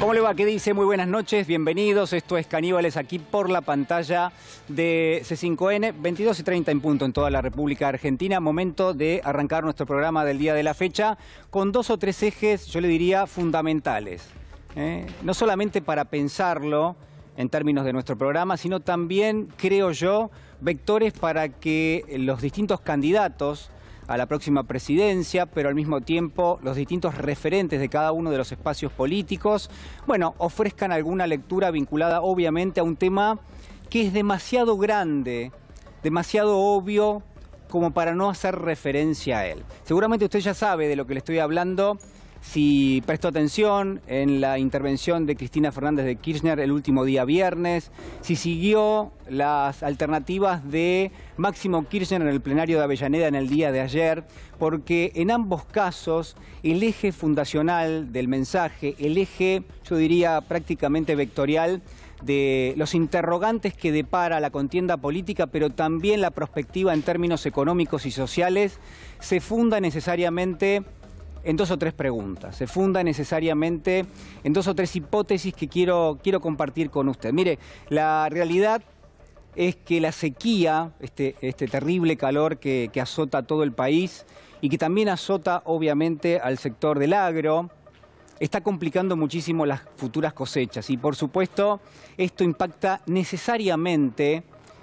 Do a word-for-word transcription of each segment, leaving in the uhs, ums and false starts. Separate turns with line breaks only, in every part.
¿Cómo le va? ¿Qué dice? Muy buenas noches, bienvenidos. Esto es Caníbales aquí por la pantalla de C cinco N, veintidós y treinta en punto en toda la República Argentina. Momento de arrancar nuestro programa del día de la fecha con dos o tres ejes, yo le diría, fundamentales. ¿eh? No solamente para pensarlo en términos de nuestro programa, sino también, creo yo, vectores para que los distintos candidatos a la próxima presidencia, pero al mismo tiempo los distintos referentes de cada uno de los espacios políticos, bueno, ofrezcan alguna lectura vinculada obviamente a un tema que es demasiado grande, demasiado obvio como para no hacer referencia a él. Seguramente usted ya sabe de lo que le estoy hablando si prestó atención en la intervención de Cristina Fernández de Kirchner el último día viernes, si siguió las alternativas de Máximo Kirchner en el plenario de Avellaneda en el día de ayer, porque en ambos casos el eje fundacional del mensaje, el eje, yo diría, prácticamente vectorial de los interrogantes que depara la contienda política, pero también la perspectiva en términos económicos y sociales, se funda necesariamente en dos o tres preguntas, se funda necesariamente en dos o tres hipótesis que quiero, quiero compartir con usted. Mire, la realidad es que la sequía, este, este terrible calor que, que azota a todo el país y que también azota obviamente al sector del agro, está complicando muchísimo las futuras cosechas y por supuesto esto impacta necesariamente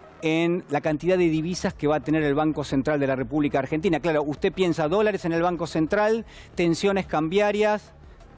en la cantidad de divisas que va a tener el Banco Central de la República Argentina. Claro, usted piensa dólares en el Banco Central, tensiones cambiarias,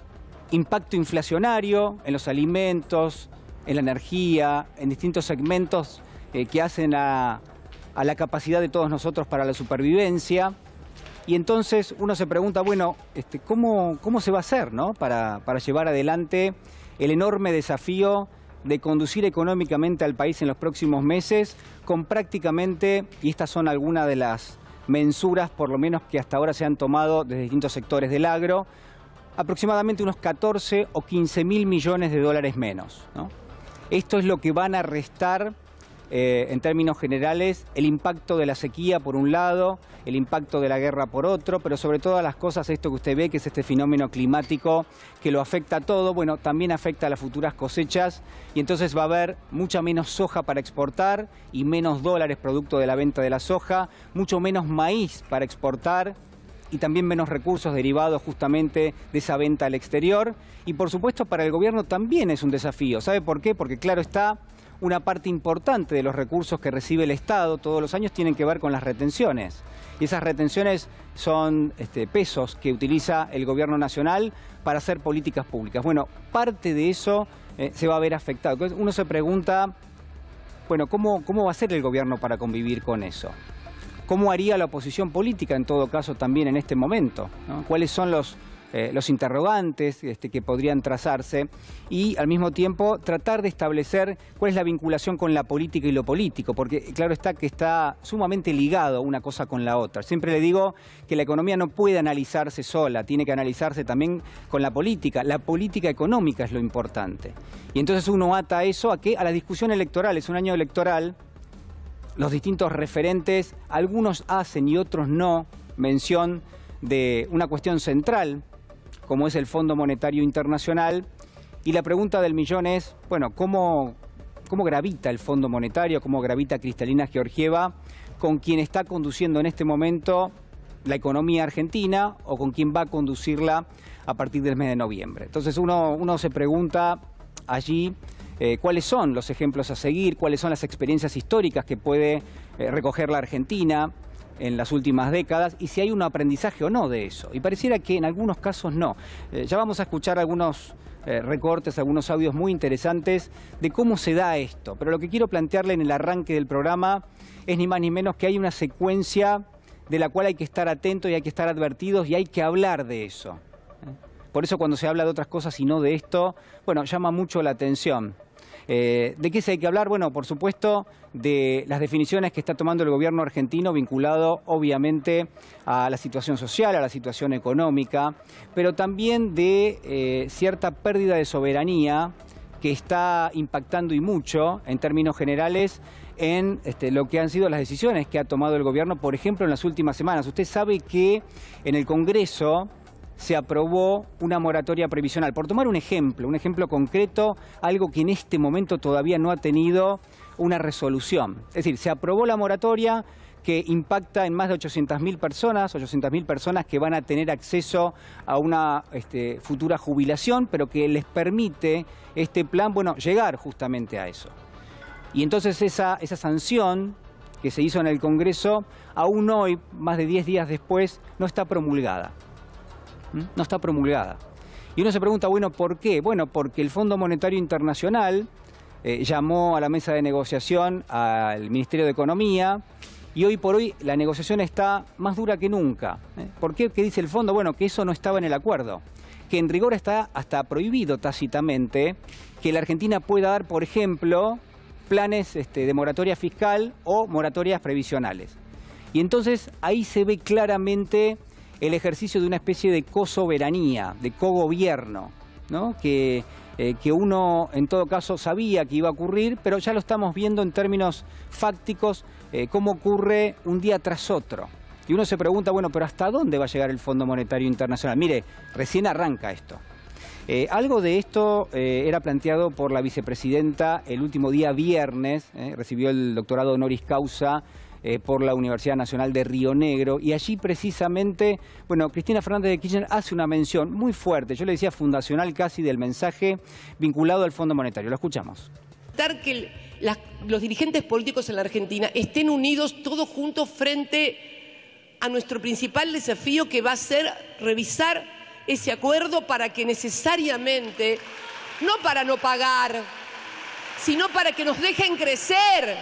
impacto inflacionario en los alimentos, en la energía, en distintos segmentos eh, que hacen a, a la capacidad de todos nosotros para la supervivencia. Y entonces uno se pregunta, bueno, este, ¿cómo, cómo se va a hacer, ¿no? para, para llevar adelante el enorme desafío de conducir económicamente al país en los próximos meses con prácticamente, y estas son algunas de las mensuras por lo menos que hasta ahora se han tomado desde distintos sectores del agro, aproximadamente unos catorce o quince mil millones de dólares menos, ¿no? Esto es lo que van a restar eh, en términos generales el impacto de la sequía por un lado, el impacto de la guerra por otro, pero sobre todas las cosas esto que usted ve, que es este fenómeno climático que lo afecta a todo, bueno, también afecta a las futuras cosechas y entonces va a haber mucha menos soja para exportar y menos dólares producto de la venta de la soja, mucho menos maíz para exportar y también menos recursos derivados justamente de esa venta al exterior. Y por supuesto para el gobierno también es un desafío. ¿Sabe por qué? Porque claro está, una parte importante de los recursos que recibe el Estado todos los años tienen que ver con las retenciones. Y esas retenciones son este, pesos que utiliza el gobierno nacional para hacer políticas públicas. Bueno, parte de eso eh, se va a ver afectado. Entonces uno se pregunta, bueno, ¿cómo, cómo va a ser el gobierno para convivir con eso? ¿Cómo haría la oposición política en todo caso también en este momento, ¿no? ¿Cuáles son los, eh, los interrogantes este, que podrían trazarse? Y al mismo tiempo tratar de establecer cuál es la vinculación con la política y lo político, porque claro está que está sumamente ligado una cosa con la otra. Siempre le digo que la economía no puede analizarse sola, tiene que analizarse también con la política. La política económica es lo importante. Y entonces uno ata eso a ¿qué? A la discusión electoral. Es un año electoral. Los distintos referentes, algunos hacen y otros no, mención de una cuestión central, como es el Fondo Monetario Internacional. Y la pregunta del millón es, bueno, ¿cómo, cómo gravita el Fondo Monetario, cómo gravita Cristalina Georgieva con quien está conduciendo en este momento la economía argentina o con quien va a conducirla a partir del mes de noviembre? Entonces uno, uno se pregunta allí Eh, cuáles son los ejemplos a seguir, cuáles son las experiencias históricas que puede eh, recoger la Argentina en las últimas décadas y si hay un aprendizaje o no de eso. Y pareciera que en algunos casos no. Eh, ya vamos a escuchar algunos eh, recortes, algunos audios muy interesantes de cómo se da esto. Pero lo que quiero plantearle en el arranque del programa es ni más ni menos que hay una secuencia de la cual hay que estar atentos y hay que estar advertidos y hay que hablar de eso. Por eso cuando se habla de otras cosas y no de esto, bueno, llama mucho la atención. Eh, ¿De qué se hay que hablar? Bueno, por supuesto, de las definiciones que está tomando el gobierno argentino vinculado, obviamente, a la situación social, a la situación económica, pero también de eh, cierta pérdida de soberanía que está impactando y mucho, en términos generales, en este, lo que han sido las decisiones que ha tomado el gobierno, por ejemplo, en las últimas semanas. Usted sabe que en el Congreso se aprobó una moratoria previsional. Por tomar un ejemplo, un ejemplo concreto, algo que en este momento todavía no ha tenido una resolución. Es decir, se aprobó la moratoria que impacta en más de ochocientas mil personas, ochocientas mil personas que van a tener acceso a una este, futura jubilación, pero que les permite este plan, bueno, llegar justamente a eso. Y entonces esa, esa sanción que se hizo en el Congreso, aún hoy, más de diez días después, no está promulgada. ¿Mm? No está promulgada. Y uno se pregunta, bueno, ¿por qué? Bueno, porque el Fondo Monetario Internacional eh, llamó a la mesa de negociación al Ministerio de Economía, y hoy por hoy la negociación está más dura que nunca. ¿Eh? ¿Por qué? ¿Qué dice el fondo? Bueno, que eso no estaba en el acuerdo. Que en rigor está hasta prohibido tácitamente que la Argentina pueda dar, por ejemplo, planes este, de moratoria fiscal o moratorias previsionales. Y entonces ahí se ve claramente el ejercicio de una especie de cosoberanía, de cogobierno, ¿no? que, eh, que uno en todo caso sabía que iba a ocurrir, pero ya lo estamos viendo en términos fácticos, eh, cómo ocurre un día tras otro. Y uno se pregunta, bueno, pero ¿hasta dónde va a llegar el Fondo Monetario Internacional? Mire, recién arranca esto. Eh, algo de esto eh, era planteado por la vicepresidenta el último día viernes, eh, recibió el doctorado honoris causa eh, por la Universidad Nacional de Río Negro, y allí precisamente, bueno, Cristina Fernández de Kirchner hace una mención muy fuerte, yo le decía fundacional casi, del mensaje vinculado al Fondo Monetario. Lo escuchamos.
Que el, las, los dirigentes políticos en la Argentina estén unidos todos juntos frente a nuestro principal desafío, que va a ser revisar ese acuerdo para que necesariamente, no para no pagar, sino para que nos dejen crecer,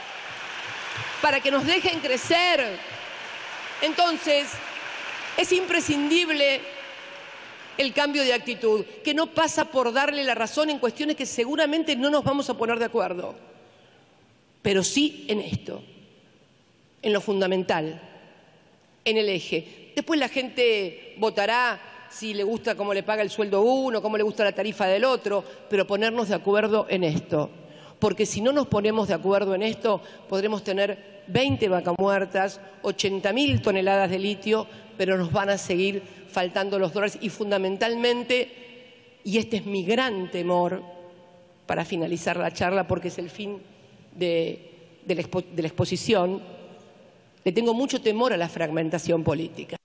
para que nos dejen crecer. Entonces, es imprescindible el cambio de actitud, que no pasa por darle la razón en cuestiones que seguramente no nos vamos a poner de acuerdo, pero sí en esto, en lo fundamental, en el eje. Después la gente votará si le gusta cómo le paga el sueldo uno, cómo le gusta la tarifa del otro, pero ponernos de acuerdo en esto. Porque si no nos ponemos de acuerdo en esto, podremos tener veinte vacas muertas, ochenta mil toneladas de litio, pero nos van a seguir faltando los dólares. Y fundamentalmente, y este es mi gran temor para finalizar la charla, porque es el fin de, de, la, expo, de la exposición, le tengo mucho temor a la fragmentación política.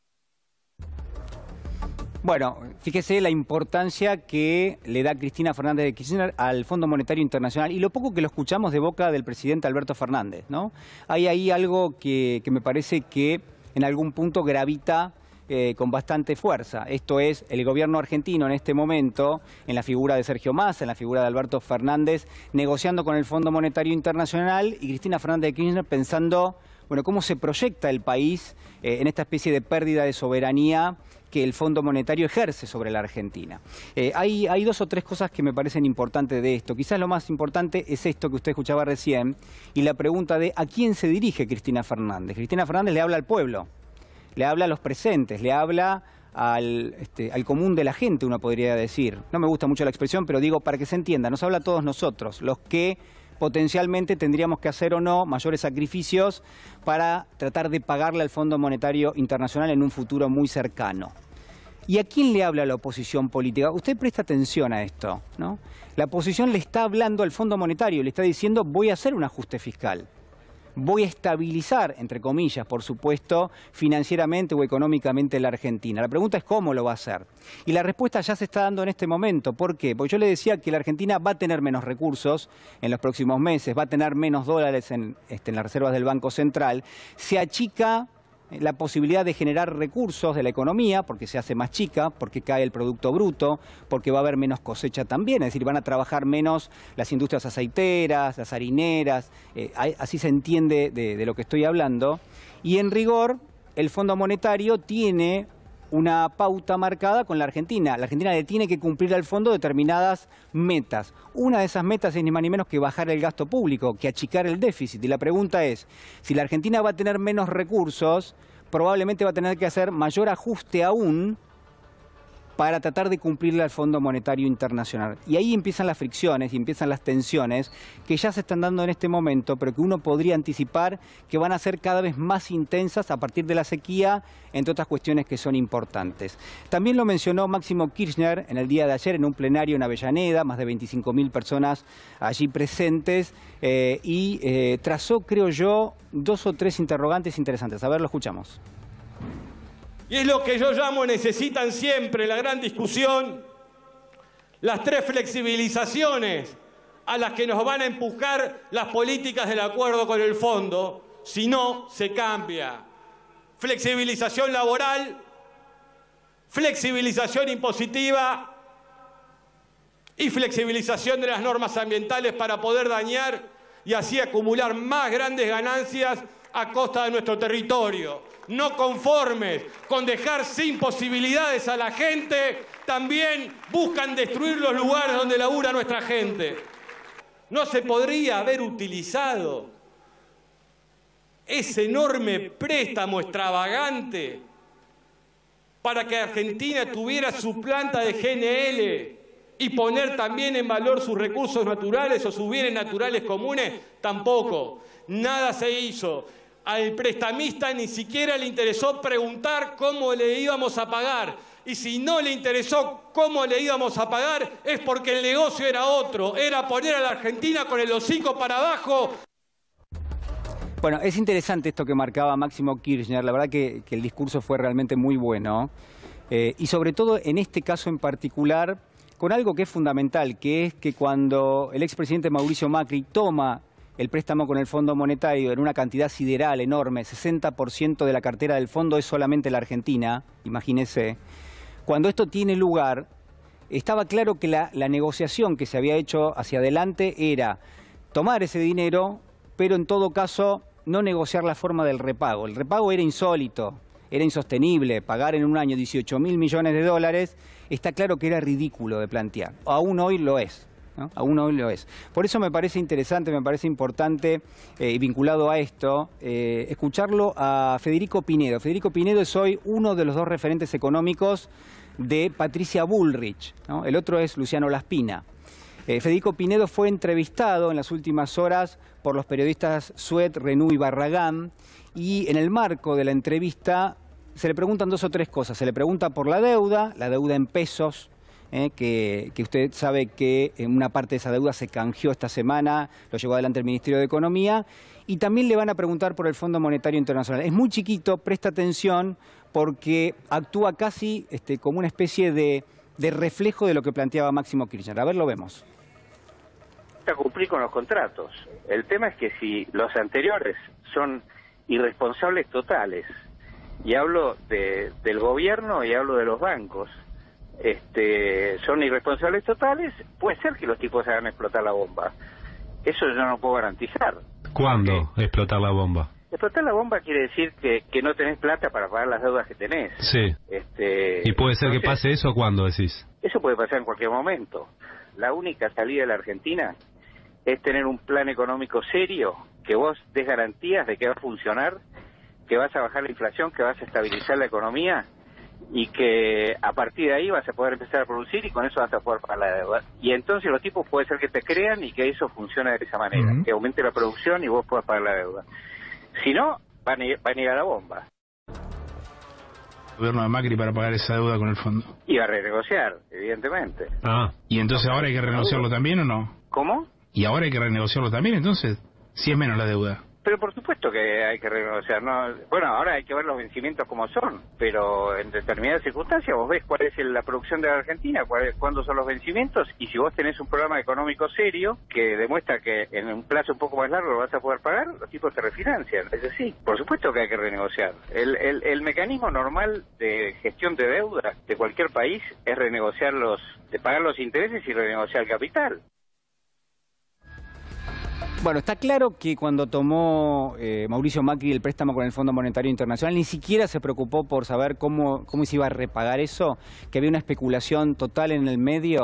Bueno, fíjese la importancia que le da Cristina Fernández de Kirchner al Fondo Monetario Internacional y lo poco que lo escuchamos de boca del presidente Alberto Fernández, ¿no? Hay ahí algo que, que me parece que en algún punto gravita eh, con bastante fuerza. Esto es, el gobierno argentino en este momento, en la figura de Sergio Massa, en la figura de Alberto Fernández, negociando con el Fondo Monetario Internacional, y Cristina Fernández de Kirchner pensando, bueno, cómo se proyecta el país eh, en esta especie de pérdida de soberanía que el Fondo Monetario ejerce sobre la Argentina. Eh, hay, hay dos o tres cosas que me parecen importantes de esto. Quizás lo más importante es esto que usted escuchaba recién, y la pregunta de ¿a quién se dirige Cristina Fernández? Cristina Fernández le habla al pueblo, le habla a los presentes, le habla al, este, al común de la gente, uno podría decir. No me gusta mucho la expresión, pero digo para que se entienda, nos habla a todos nosotros, los que potencialmente tendríamos que hacer o no mayores sacrificios para tratar de pagarle al Fondo Monetario Internacional en un futuro muy cercano. ¿Y a quién le habla la oposición política? Usted presta atención a esto, ¿no? La oposición le está hablando al Fondo Monetario, le está diciendo voy a hacer un ajuste fiscal. Voy a estabilizar, entre comillas, por supuesto, financieramente o económicamente la Argentina. La pregunta es cómo lo va a hacer. Y la respuesta ya se está dando en este momento. ¿Por qué? Porque yo le decía que la Argentina va a tener menos recursos en los próximos meses, va a tener menos dólares en, este, en las reservas del Banco Central. Se achica la posibilidad de generar recursos de la economía, porque se hace más chica, porque cae el Producto Bruto, porque va a haber menos cosecha también, es decir, van a trabajar menos las industrias aceiteras, las harineras, eh, así se entiende de, de lo que estoy hablando. Y en rigor, el Fondo Monetario tiene una pauta marcada con la Argentina. La Argentina le tiene que cumplir al fondo determinadas metas. Una de esas metas es ni más ni menos que bajar el gasto público, que achicar el déficit. Y la pregunta es, si la Argentina va a tener menos recursos, probablemente va a tener que hacer mayor ajuste aún para tratar de cumplirle al Fondo Monetario Internacional. Y ahí empiezan las fricciones y empiezan las tensiones que ya se están dando en este momento, pero que uno podría anticipar que van a ser cada vez más intensas a partir de la sequía, entre otras cuestiones que son importantes. También lo mencionó Máximo Kirchner en el día de ayer en un plenario en Avellaneda, más de veinticinco mil personas allí presentes, eh, y eh, trazó, creo yo, dos o tres interrogantes interesantes. A ver, lo escuchamos.
Y es lo que yo llamo, necesitan siempre la gran discusión, las tres flexibilizaciones a las que nos van a empujar las políticas del acuerdo con el fondo, si no se cambia. Flexibilización laboral, flexibilización impositiva y flexibilización de las normas ambientales para poder dañar y así acumular más grandes ganancias a costa de nuestro territorio. No conformes con dejar sin posibilidades a la gente, también buscan destruir los lugares donde labura nuestra gente. No se podría haber utilizado ese enorme préstamo extravagante para que Argentina tuviera su planta de G N L y poner también en valor sus recursos naturales o sus bienes naturales comunes. Tampoco. Nada se hizo. Al prestamista ni siquiera le interesó preguntar cómo le íbamos a pagar. Y si no le interesó cómo le íbamos a pagar, es porque el negocio era otro. Era poner a la Argentina con el hocico para abajo.
Bueno, es interesante esto que marcaba Máximo Kirchner. La verdad que, que el discurso fue realmente muy bueno. Eh, y sobre todo en este caso en particular, con algo que es fundamental, que es que cuando el expresidente Mauricio Macri toma el préstamo con el Fondo Monetario en una cantidad sideral enorme, sesenta por ciento de la cartera del fondo es solamente la Argentina, imagínese. Cuando esto tiene lugar, estaba claro que la, la negociación que se había hecho hacia adelante era tomar ese dinero, pero en todo caso no negociar la forma del repago. El repago era insólito, era insostenible. Pagar en un año dieciocho mil millones de dólares, está claro que era ridículo de plantear. Aún hoy lo es. ¿no? Aún hoy lo es. Por eso me parece interesante, me parece importante, eh, vinculado a esto, eh, escucharlo a Federico Pinedo. Federico Pinedo es hoy uno de los dos referentes económicos de Patricia Bullrich, ¿no? El otro es Luciano Laspina. Eh, Federico Pinedo fue entrevistado en las últimas horas por los periodistas Suet, Renú y Barragán, y en el marco de la entrevista se le preguntan dos o tres cosas. Se le pregunta por la deuda, la deuda en pesos, Eh, que, que usted sabe que una parte de esa deuda se canjeó esta semana, lo llevó adelante el Ministerio de Economía, y también le van a preguntar por el Fondo Monetario Internacional. Es muy chiquito, presta atención, porque actúa casi este, como una especie de, de reflejo de lo que planteaba Máximo Kirchner. A ver, lo vemos.
A cumplir con los contratos. El tema es que si los anteriores son irresponsables totales, y hablo de, del gobierno y hablo de los bancos, Este, son irresponsables totales, puede ser que los tipos hagan explotar la bomba. Eso yo no puedo garantizar.
¿Cuándo porque explotar la bomba?
Explotar la bomba quiere decir que, que no tenés plata para pagar las deudas que tenés.
Sí.
Este,
¿Y puede ser entonces, que pase eso cuándo decís?
Eso puede pasar en cualquier momento. La única salida de la Argentina es tener un plan económico serio, que vos des garantías de que va a funcionar, que vas a bajar la inflación, que vas a estabilizar la economía, y que a partir de ahí vas a poder empezar a producir y con eso vas a poder pagar la deuda. Y entonces los tipos puede ser que te crean y que eso funcione de esa manera, uh-huh. que aumente la producción y vos puedas pagar la deuda. Si no, van a, ir, van a ir a la bomba.
El gobierno de Macri para pagar esa deuda con el fondo.
Y a renegociar, evidentemente.
Ah, ¿y entonces ahora hay que renegociarlo también o no?
¿Cómo?
¿Y ahora hay que renegociarlo también entonces? Si es menos la deuda.
Pero por supuesto que hay que renegociar, ¿no? Bueno, ahora hay que ver los vencimientos como son, pero en determinadas circunstancias vos ves cuál es la producción de la Argentina, cuál es, cuándo son los vencimientos, y si vos tenés un programa económico serio que demuestra que en un plazo un poco más largo lo vas a poder pagar, los tipos te refinancian. Es decir, por supuesto que hay que renegociar. El, el, el mecanismo normal de gestión de deuda de cualquier país es renegociar los, de pagar los intereses y renegociar el capital.
Bueno, está claro que cuando tomó eh, Mauricio Macri el préstamo con el Fondo Monetario Internacional, ni siquiera se preocupó por saber cómo, cómo se iba a repagar eso, que había una especulación total en el medio.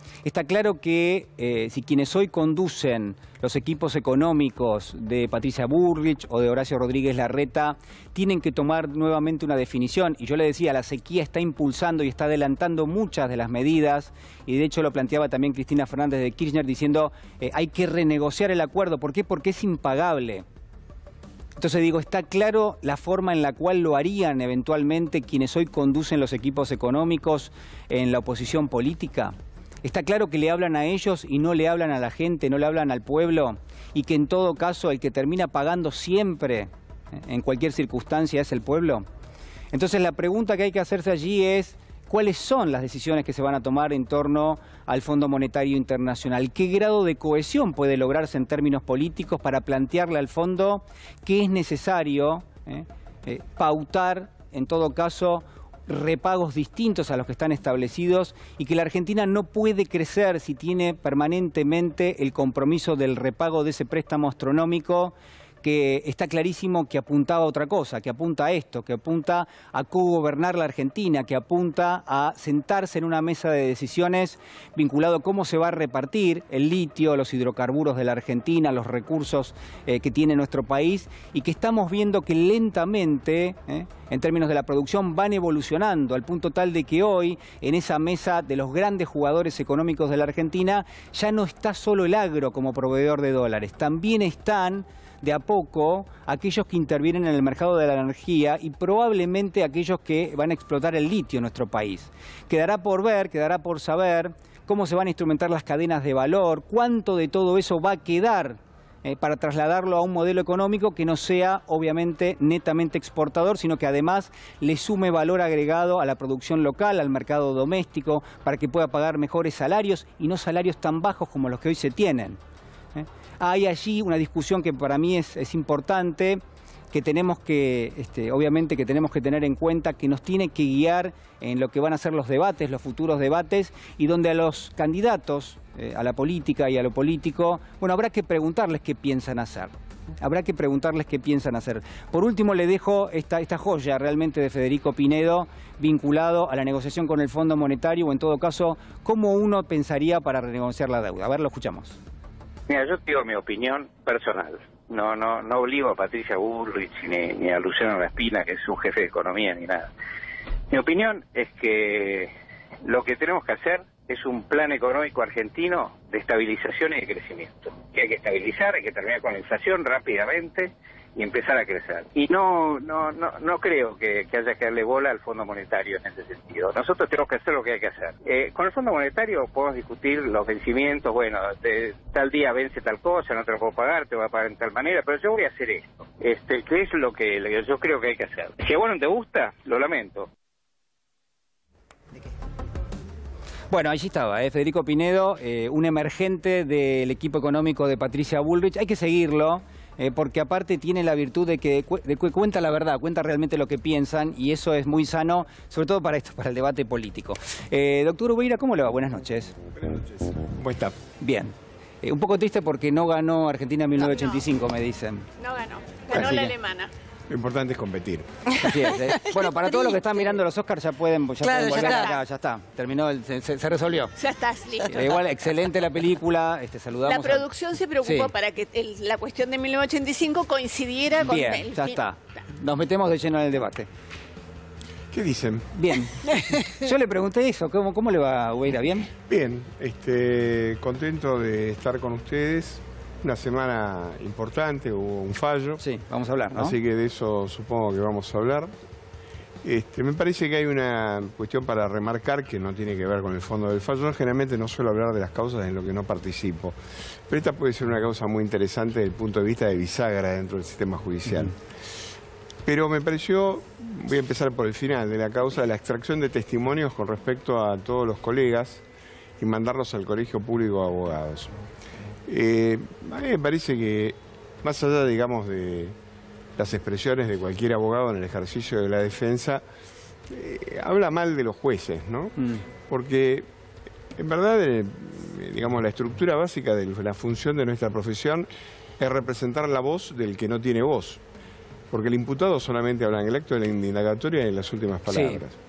Está claro que eh, si quienes hoy conducen los equipos económicos de Patricia Bullrich o de Horacio Rodríguez Larreta tienen que tomar nuevamente una definición. Y yo le decía, la sequía está impulsando y está adelantando muchas de las medidas, y de hecho lo planteaba también Cristina Fernández de Kirchner diciendo eh, hay que renegociar el acuerdo. ¿Por qué? Porque es impagable. Entonces digo, está claro la forma en la cual lo harían eventualmente quienes hoy conducen los equipos económicos en la oposición política. Está claro que le hablan a ellos y no le hablan a la gente, no le hablan al pueblo, y que en todo caso el que termina pagando siempre, en cualquier circunstancia, es el pueblo. Entonces la pregunta que hay que hacerse allí es, ¿cuáles son las decisiones que se van a tomar en torno al Fondo Monetario Internacional? ¿Qué grado de cohesión puede lograrse en términos políticos para plantearle al fondo que es necesario eh, eh, pautar, en todo caso, repagos distintos a los que están establecidos, y que la Argentina no puede crecer si tiene permanentemente el compromiso del repago de ese préstamo astronómico que está clarísimo que apuntaba a otra cosa, que apunta a esto, que apunta a cogobernar la Argentina, que apunta a sentarse en una mesa de decisiones vinculado a cómo se va a repartir el litio, los hidrocarburos de la Argentina, los recursos eh, que tiene nuestro país, y que estamos viendo que lentamente, eh, en términos de la producción, van evolucionando al punto tal de que hoy, en esa mesa de los grandes jugadores económicos de la Argentina, ya no está solo el agro como proveedor de dólares, también están de a poco aquellos que intervienen en el mercado de la energía y probablemente aquellos que van a explotar el litio en nuestro país. Quedará por ver, quedará por saber cómo se van a instrumentar las cadenas de valor, cuánto de todo eso va a quedar eh, para trasladarlo a un modelo económico que no sea obviamente netamente exportador, sino que además le sume valor agregado a la producción local, al mercado doméstico, para que pueda pagar mejores salarios y no salarios tan bajos como los que hoy se tienen. ¿eh? Hay allí una discusión que para mí es, es importante, que tenemos que, este, obviamente que tenemos que tener en cuenta, que nos tiene que guiar en lo que van a ser los debates, los futuros debates, y donde a los candidatos, eh, a la política y a lo político, bueno, habrá que preguntarles qué piensan hacer. Habrá que preguntarles qué piensan hacer. Por último, le dejo esta, esta joya realmente de Federico Pinedo, vinculado a la negociación con el Fondo Monetario, o en todo caso, cómo uno pensaría para renegociar la deuda. A ver, lo escuchamos.
Mira, yo te digo mi opinión personal. No no no obligo a Patricia Bullrich ni, ni a Luciano Laspina, que es un jefe de economía, ni nada. Mi opinión es que lo que tenemos que hacer es un plan económico argentino de estabilización y de crecimiento. Que hay que estabilizar, hay que terminar con la inflación rápidamente y empezar a crecer. Y no no no no creo que, que haya que darle bola al Fondo Monetario en ese sentido. Nosotros tenemos que hacer lo que hay que hacer. Eh, con el Fondo Monetario podemos discutir los vencimientos, bueno, de, tal día vence tal cosa, no te lo puedo pagar, te voy a pagar en tal manera, pero yo voy a hacer esto. Este, que es lo que yo creo que hay que hacer. Si a vos no te gusta, lo lamento.
Bueno, allí estaba, ¿eh? Federico Pinedo, eh, un emergente del equipo económico de Patricia Bullrich. Hay que seguirlo. Eh, porque aparte tiene la virtud de que, de que cuenta la verdad, cuenta realmente lo que piensan, y eso es muy sano, sobre todo para esto, para el debate político. Eh, doctor Ubeira, ¿cómo le va? Buenas noches.
Buenas noches. ¿Cómo está?
Bien. Eh, un poco triste porque no ganó Argentina en mil novecientos ochenta y cinco, no, me dicen.
No ganó, ganó
Así
la
que...
alemana.
Lo importante es competir.
Así es, ¿eh? Bueno, para todos los que están mirando los Oscars ya pueden, ya
claro,
pueden volver
ya
acá, ya está. Terminó, el, se, se resolvió.
Ya estás listo.
Eh, igual, excelente la película, este, saludamos.
La producción a... se preocupó sí. para que el, la cuestión de mil novecientos ochenta y cinco coincidiera con
Bien,
el
ya
fin.
está. Nos metemos de lleno en el debate.
¿Qué dicen?
Bien. Yo le pregunté eso, ¿cómo, cómo le va, Ubeira? ¿Bien?
Bien, este, contento de estar con ustedes. Una semana importante, hubo un fallo.
Sí, vamos a hablar, ¿no?
Así que de eso supongo que vamos a hablar. Este, me parece que hay una cuestión para remarcar que no tiene que ver con el fondo del fallo. Yo generalmente no suelo hablar de las causas en lo que no participo, pero esta puede ser una causa muy interesante desde el punto de vista de bisagra dentro del sistema judicial. Uh-huh. Pero me pareció, voy a empezar por el final, de la causa de la extracción de testimonios con respecto a todos los colegas y mandarlos al Colegio Público de Abogados. Eh, a mí me parece que, más allá, digamos, de las expresiones de cualquier abogado en el ejercicio de la defensa, eh, habla mal de los jueces, ¿no? Mm. Porque, en verdad, eh, digamos, la estructura básica de la función de nuestra profesión es representar la voz del que no tiene voz. Porque el imputado solamente habla en el acto de la indagatoria y en las últimas palabras. Sí.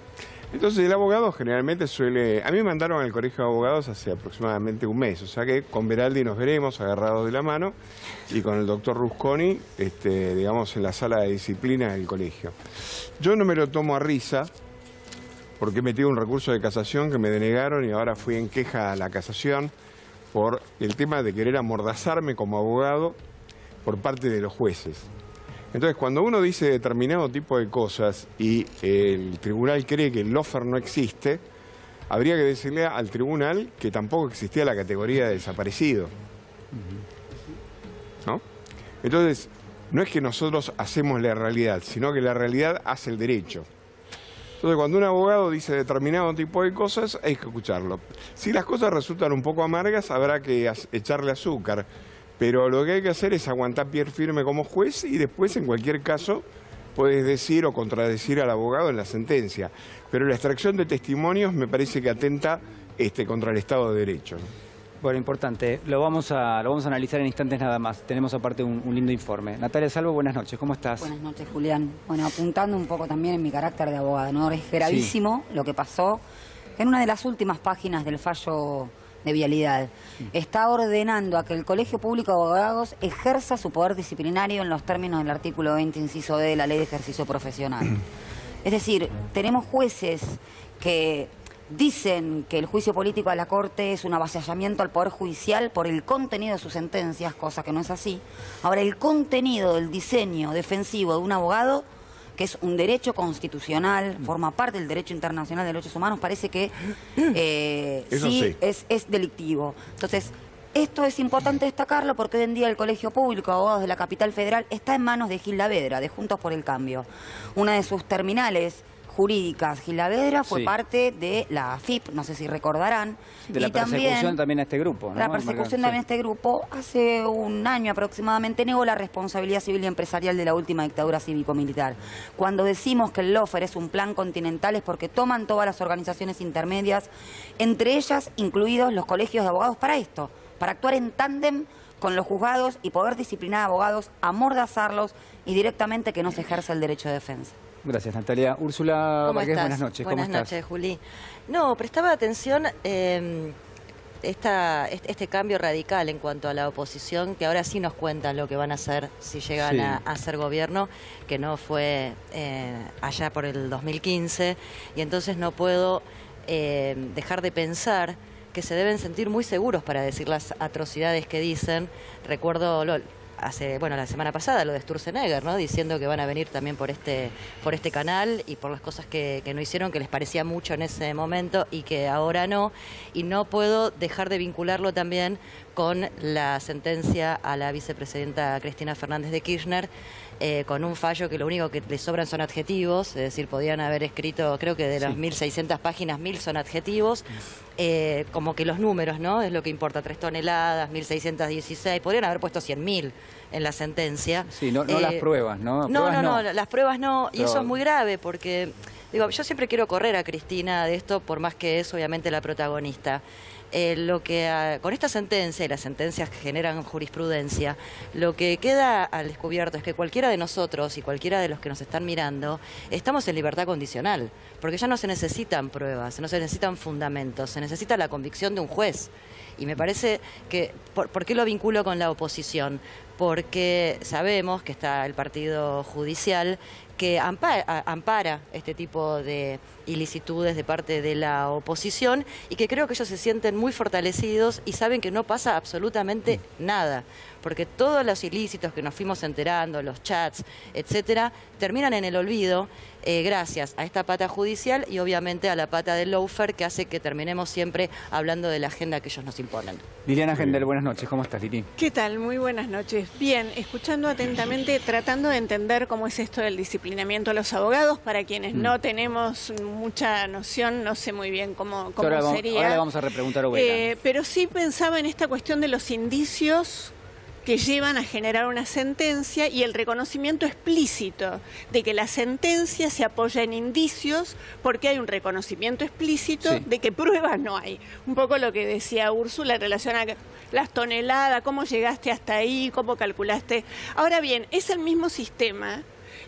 Entonces el abogado generalmente suele... A mí me mandaron al colegio de abogados hace aproximadamente un mes, o sea que con Beraldi nos veremos agarrados de la mano y con el doctor Rusconi, este, digamos, en la sala de disciplina del colegio. Yo no me lo tomo a risa, porque he metido un recurso de casación que me denegaron y ahora fui en queja a la casación por el tema de querer amordazarme como abogado por parte de los jueces. Entonces, cuando uno dice determinado tipo de cosas y el tribunal cree que el lawfare no existe, habría que decirle al tribunal que tampoco existía la categoría de desaparecido. ¿No? Entonces, no es que nosotros hacemos la realidad, sino que la realidad hace el derecho. Entonces, cuando un abogado dice determinado tipo de cosas, hay que escucharlo. Si las cosas resultan un poco amargas, habrá que echarle azúcar. Pero lo que hay que hacer es aguantar pie firme como juez y después, en cualquier caso, puedes decir o contradecir al abogado en la sentencia. Pero la extracción de testimonios me parece que atenta este, contra el Estado de Derecho, ¿no?
Bueno, importante. Lo vamos a, lo vamos a analizar en instantes nada más. Tenemos aparte un, un lindo informe. Natalia Salvo, buenas noches. ¿Cómo estás?
Buenas noches, Julián. Bueno, apuntando un poco también en mi carácter de abogada, ¿no? Es gravísimo sí. lo que pasó en una de las últimas páginas del fallo de vialidad. Está ordenando a que el Colegio Público de Abogados ejerza su poder disciplinario en los términos del artículo veinte, inciso D de la Ley de Ejercicio Profesional. Es decir, tenemos jueces que dicen que el juicio político a la Corte es un avasallamiento al Poder Judicial por el contenido de sus sentencias, cosa que no es así. Ahora, el contenido del diseño defensivo de un abogado, que es un derecho constitucional, forma parte del derecho internacional de derechos humanos, parece que eh, sí, sí. Es, es delictivo. Entonces, esto es importante destacarlo porque hoy en día el Colegio Público de Abogados de la Capital Federal está en manos de Gil Lavedra, de Juntos por el Cambio. Una de sus terminales jurídicas, Gil Lavedra, fue sí. parte de la A F I P, no sé si recordarán.
De la y persecución también, también a este grupo, ¿no?
La persecución también a este grupo. Hace un año aproximadamente negó la responsabilidad civil y empresarial de la última dictadura cívico-militar. Cuando decimos que el lawfare es un plan continental es porque toman todas las organizaciones intermedias, entre ellas incluidos los colegios de abogados, para esto, para actuar en tándem con los juzgados y poder disciplinar a abogados, amordazarlos y directamente que no se ejerza el derecho de defensa.
Gracias, Natalia. Úrsula
¿Cómo
Vargas,
estás?
buenas noches.
Buenas
¿Cómo
noches,
estás?
Juli. No, prestaba atención eh, esta, este, este cambio radical en cuanto a la oposición, que ahora sí nos cuentan lo que van a hacer si llegan sí. a, a ser gobierno, que no fue eh, allá por el dos mil quince, y entonces no puedo eh, dejar de pensar que se deben sentir muy seguros para decir las atrocidades que dicen. Recuerdo lo, hace, bueno, la semana pasada lo de Sturzenegger, ¿no? Diciendo que van a venir también por este, por este canal y por las cosas que, que no hicieron, que les parecía mucho en ese momento y que ahora no. Y no puedo dejar de vincularlo también con la sentencia a la vicepresidenta Cristina Fernández de Kirchner, eh, con un fallo que lo único que le sobran son adjetivos, es decir, podían haber escrito, creo que de las sí. mil seiscientas páginas, mil son adjetivos, eh, como que los números, ¿no? Es lo que importa, tres toneladas, mil seiscientas dieciséis, podrían haber puesto cien mil en la sentencia.
Sí, no, no eh, las pruebas, ¿no?
No,
pruebas
no,
no,
no, las pruebas no,
Pero...
y eso es muy grave porque, digo, yo siempre quiero correr a Cristina de esto, por más que es obviamente la protagonista. Eh, lo que uh, con esta sentencia y las sentencias que generan jurisprudencia, lo que queda al descubierto es que cualquiera de nosotros y cualquiera de los que nos están mirando estamos en libertad condicional, porque ya no se necesitan pruebas, no se necesitan fundamentos, se necesita la convicción de un juez. Y me parece que, ¿por, ¿por qué lo vinculo con la oposición? Porque sabemos que está el partido judicial que ampara, ampara este tipo de ilicitudes de parte de la oposición y que creo que ellos se sienten muy fortalecidos y saben que no pasa absolutamente nada, porque todos los ilícitos que nos fuimos enterando, los chats, etcétera, terminan en el olvido eh, gracias a esta pata judicial y obviamente a la pata del lawfare que hace que terminemos siempre hablando de la agenda que ellos nos imponen.
Liliana Gendel, buenas noches. ¿Cómo estás, Lili?
¿Qué tal? Muy buenas noches. Bien, escuchando atentamente, tratando de entender cómo es esto del disciplinamiento a los abogados. Para quienes mm. no tenemos mucha noción, no sé muy bien cómo, cómo
ahora
sería.
Vamos, ahora le vamos a repreguntar a Overa.
Eh, pero sí pensaba en esta cuestión de los indicios que llevan a generar una sentencia y el reconocimiento explícito de que la sentencia se apoya en indicios porque hay un reconocimiento explícito sí. de que pruebas no hay. Un poco lo que decía Úrsula en relación a las toneladas, cómo llegaste hasta ahí, cómo calculaste. Ahora bien, es el mismo sistema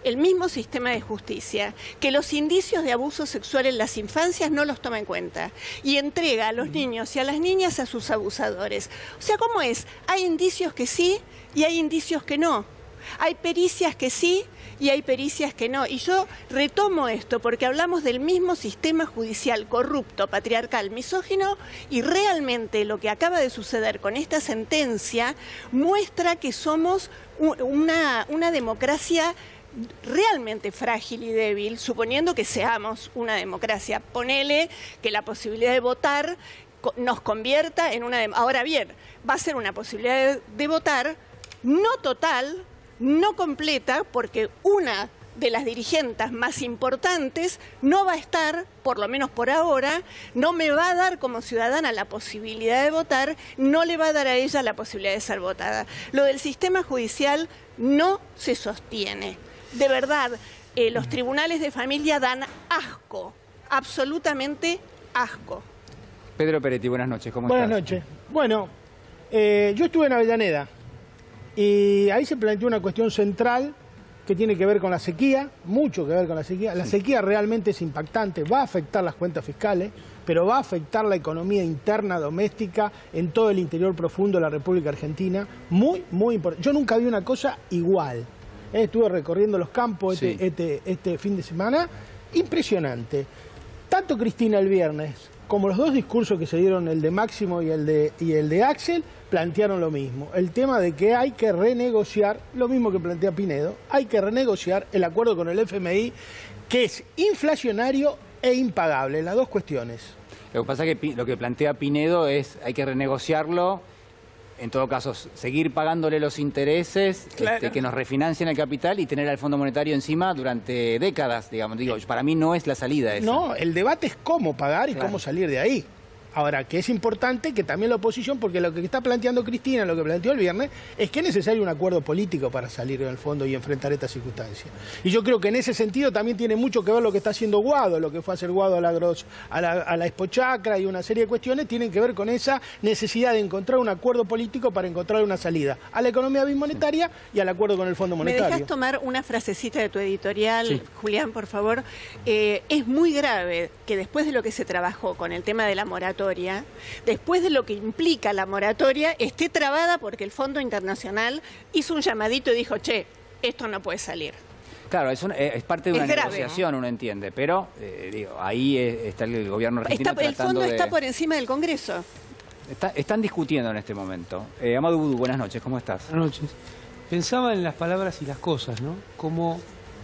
el mismo sistema de justicia que los indicios de abuso sexual en las infancias no los toma en cuenta y entrega a los niños y a las niñas a sus abusadores. O sea, ¿cómo es? Hay indicios que sí y hay indicios que no. Hay pericias que sí y hay pericias que no. Y yo retomo esto porque hablamos del mismo sistema judicial corrupto, patriarcal, misógino, y realmente lo que acaba de suceder con esta sentencia muestra que somos una, una democracia realmente frágil y débil, suponiendo que seamos una democracia. Ponele que la posibilidad de votar nos convierta en una... Ahora bien, va a ser una posibilidad de, de votar no total, no completa, porque una de las dirigentes más importantes no va a estar, por lo menos por ahora, no me va a dar como ciudadana la posibilidad de votar, no le va a dar a ella la posibilidad de ser votada. Lo del sistema judicial no se sostiene. De verdad, eh, los tribunales de familia dan asco, absolutamente asco.
Pedro Peretti, buenas noches, ¿cómo
estás?
Buenas
noches. Bueno, eh, yo estuve en Avellaneda. Y ahí se planteó una cuestión central que tiene que ver con la sequía, mucho que ver con la sequía. La sequía realmente es impactante, va a afectar las cuentas fiscales, pero va a afectar la economía interna, doméstica, en todo el interior profundo de la República Argentina. Muy, muy importante. Yo nunca vi una cosa igual. Eh, estuve recorriendo los campos este, sí. este, este fin de semana. Impresionante. Tanto Cristina el viernes como los dos discursos que se dieron, el de Máximo y el de, y el de Axel, plantearon lo mismo. El tema de que hay que renegociar, lo mismo que plantea Pinedo, hay que renegociar el acuerdo con el F M I, que es inflacionario e impagable, las dos cuestiones.
Lo que pasa es que lo que plantea Pinedo es hay que renegociarlo, en todo caso seguir pagándole los intereses, claro. este, que nos refinancien el capital y tener al Fondo Monetario encima durante décadas, digamos. Digo, para mí no es la salida esa.
No, el debate es cómo pagar y claro. cómo salir de ahí. Ahora, que es importante que también la oposición, porque lo que está planteando Cristina, lo que planteó el viernes, es que es necesario un acuerdo político para salir del fondo y enfrentar estas circunstancias. Y yo creo que en ese sentido también tiene mucho que ver lo que está haciendo Guado, lo que fue a hacer Guado a la, Gros, a la, a la Expo Chacra y una serie de cuestiones tienen que ver con esa necesidad de encontrar un acuerdo político para encontrar una salida a la economía bimonetaria y al acuerdo con el Fondo Monetario.
¿Me dejas tomar una frasecita de tu editorial,
sí.
Julián, por favor? Eh, es muy grave que después de lo que se trabajó con el tema de la moratoria, después de lo que implica la moratoria, esté trabada porque el Fondo Internacional hizo un llamadito y dijo, che, esto no puede salir.
Claro, es, un, es parte de una
es grave,
negociación,
¿no?
Uno entiende, pero eh, digo, ahí está el gobierno argentino
está, El Fondo
de...
está por encima del Congreso.
Está, están discutiendo en este momento. Eh, Amadou Boudou, buenas noches, ¿cómo estás?
Buenas noches. Pensaba en las palabras y las cosas, ¿no? Cómo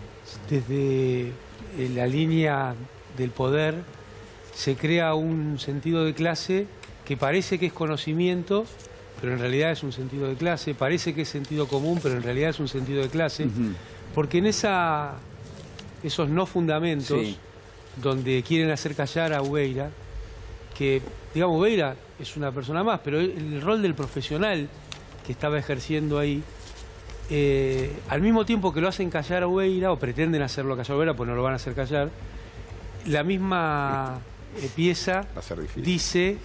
desde la línea del poder se crea un sentido de clase que parece que es conocimiento, pero en realidad es un sentido de clase, parece que es sentido común, pero en realidad es un sentido de clase, uh-huh. porque en esa, esos no fundamentos, sí. donde quieren hacer callar a Ubeira, que, digamos, Ubeira es una persona más, pero el, el rol del profesional que estaba ejerciendo ahí, eh, al mismo tiempo que lo hacen callar a Ubeira, o pretenden hacerlo callar a Ubeira, pues no lo van a hacer callar, la misma... Eh, pieza dice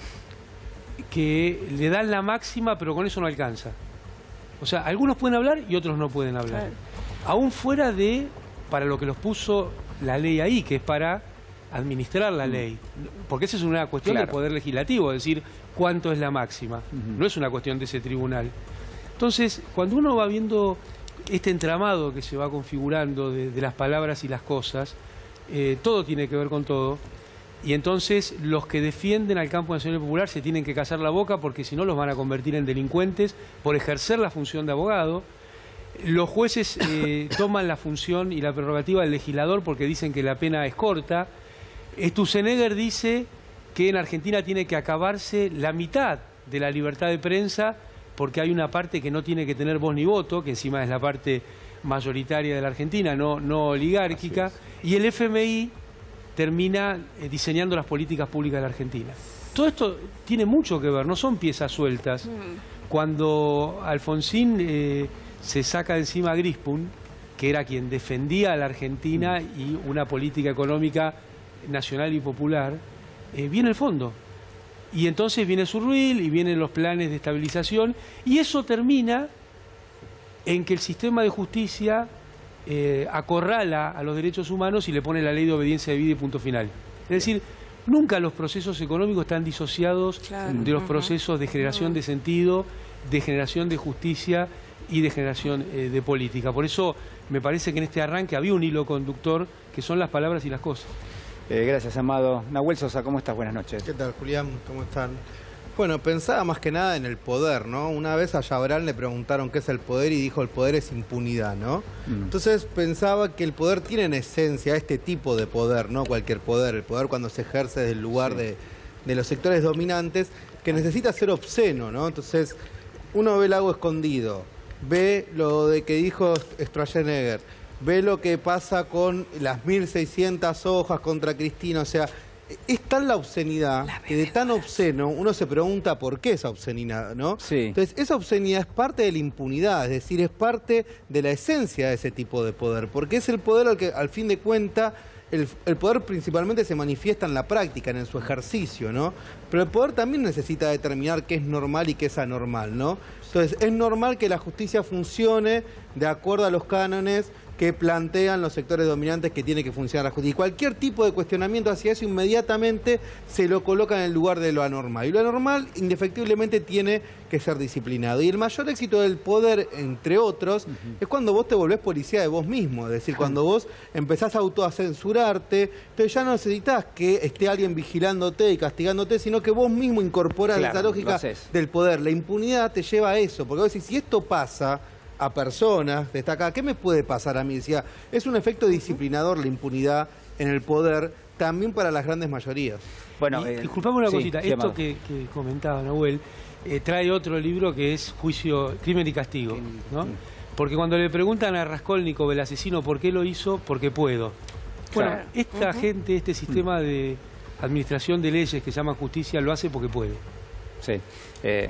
que le dan la máxima, pero con eso no alcanza. O sea, algunos pueden hablar y otros no pueden hablar. Claro. Aún fuera de, para lo que los puso la ley ahí, que es para administrar la mm. ley. Porque esa es una cuestión claro. del poder legislativo, es decir, cuánto es la máxima. Mm-hmm. No es una cuestión de ese tribunal. Entonces, cuando uno va viendo este entramado que se va configurando de, de las palabras y las cosas, eh, todo tiene que ver con todo. Y entonces los que defienden al campo nacional y popular se tienen que callar la boca porque si no los van a convertir en delincuentes por ejercer la función de abogado. Los jueces eh, toman la función y la prerrogativa del legislador porque dicen que la pena es corta. Sturzenegger dice que en Argentina tiene que acabarse la mitad de la libertad de prensa porque hay una parte que no tiene que tener voz ni voto, que encima es la parte mayoritaria de la Argentina, no, no oligárquica. Y el F M I termina eh, diseñando las políticas públicas de la Argentina. Todo esto tiene mucho que ver, no son piezas sueltas. Mm. Cuando Alfonsín eh, se saca de encima a Grispun, que era quien defendía a la Argentina mm. y una política económica nacional y popular, eh, viene el fondo. Y entonces viene Surruil y vienen los planes de estabilización, y eso termina en que el sistema de justicia eh, acorrala a los derechos humanos y le pone la ley de obediencia debida y punto final. Es decir, nunca los procesos económicos están disociados claro. de los procesos de generación de sentido, de generación de justicia y de generación eh, de política. Por eso me parece que en este arranque había un hilo conductor que son las palabras y las cosas.
Eh, gracias, Amado. Nahuel Sosa, ¿cómo estás? Buenas noches.
¿Qué tal, Julián? ¿Cómo están? Bueno, pensaba más que nada en el poder, ¿no? Una vez a Chabrán le preguntaron qué es el poder y dijo el poder es impunidad, ¿no? Mm. Entonces pensaba que el poder tiene en esencia este tipo de poder, no cualquier poder, el poder cuando se ejerce desde el lugar sí. de, de los sectores dominantes, que necesita ser obsceno, ¿no? Entonces uno ve el lago escondido, ve lo de que dijo Stroessner, ve lo que pasa con las mil seiscientas hojas contra Cristina, o sea... Es tan la obscenidad que de tan obsceno uno se pregunta por qué esa obscenidad, ¿no? Sí. Entonces, esa obscenidad es parte de la impunidad, es decir, es parte de la esencia de ese tipo de poder, porque es el poder al que, al fin de cuentas, el, el poder principalmente se manifiesta en la práctica, en su ejercicio, ¿no? Pero el poder también necesita determinar qué es normal y qué es anormal, ¿no? Entonces, es normal que la justicia funcione de acuerdo a los cánones que plantean los sectores dominantes que tiene que funcionar la justicia. Y cualquier tipo de cuestionamiento hacia eso inmediatamente se lo coloca en el lugar de lo anormal. Y lo anormal indefectiblemente tiene que ser disciplinado. Y el mayor éxito del poder, entre otros, uh-huh. es cuando vos te volvés policía de vos mismo. Es decir, cuando vos empezás a autocensurarte, entonces ya no necesitas que esté alguien vigilándote y castigándote, sino que vos mismo incorporás claro, esa lógica del poder. La impunidad te lleva a eso. Porque vos decís, si esto pasa a personas, destaca, ¿qué me puede pasar a mí? Decía, es un efecto disciplinador la impunidad en el poder, también para las grandes mayorías.
Bueno, eh, disculpame una sí, cosita, esto que, que comentaba Nahuel, eh, trae otro libro que es Juicio, Crimen y Castigo, ¿no? Porque cuando le preguntan a Raskolnikov, el asesino, ¿por qué lo hizo? Porque puedo. Bueno, claro. esta uh-huh. gente, este sistema de administración de leyes que se llama justicia, lo hace porque puede.
Sí. Eh...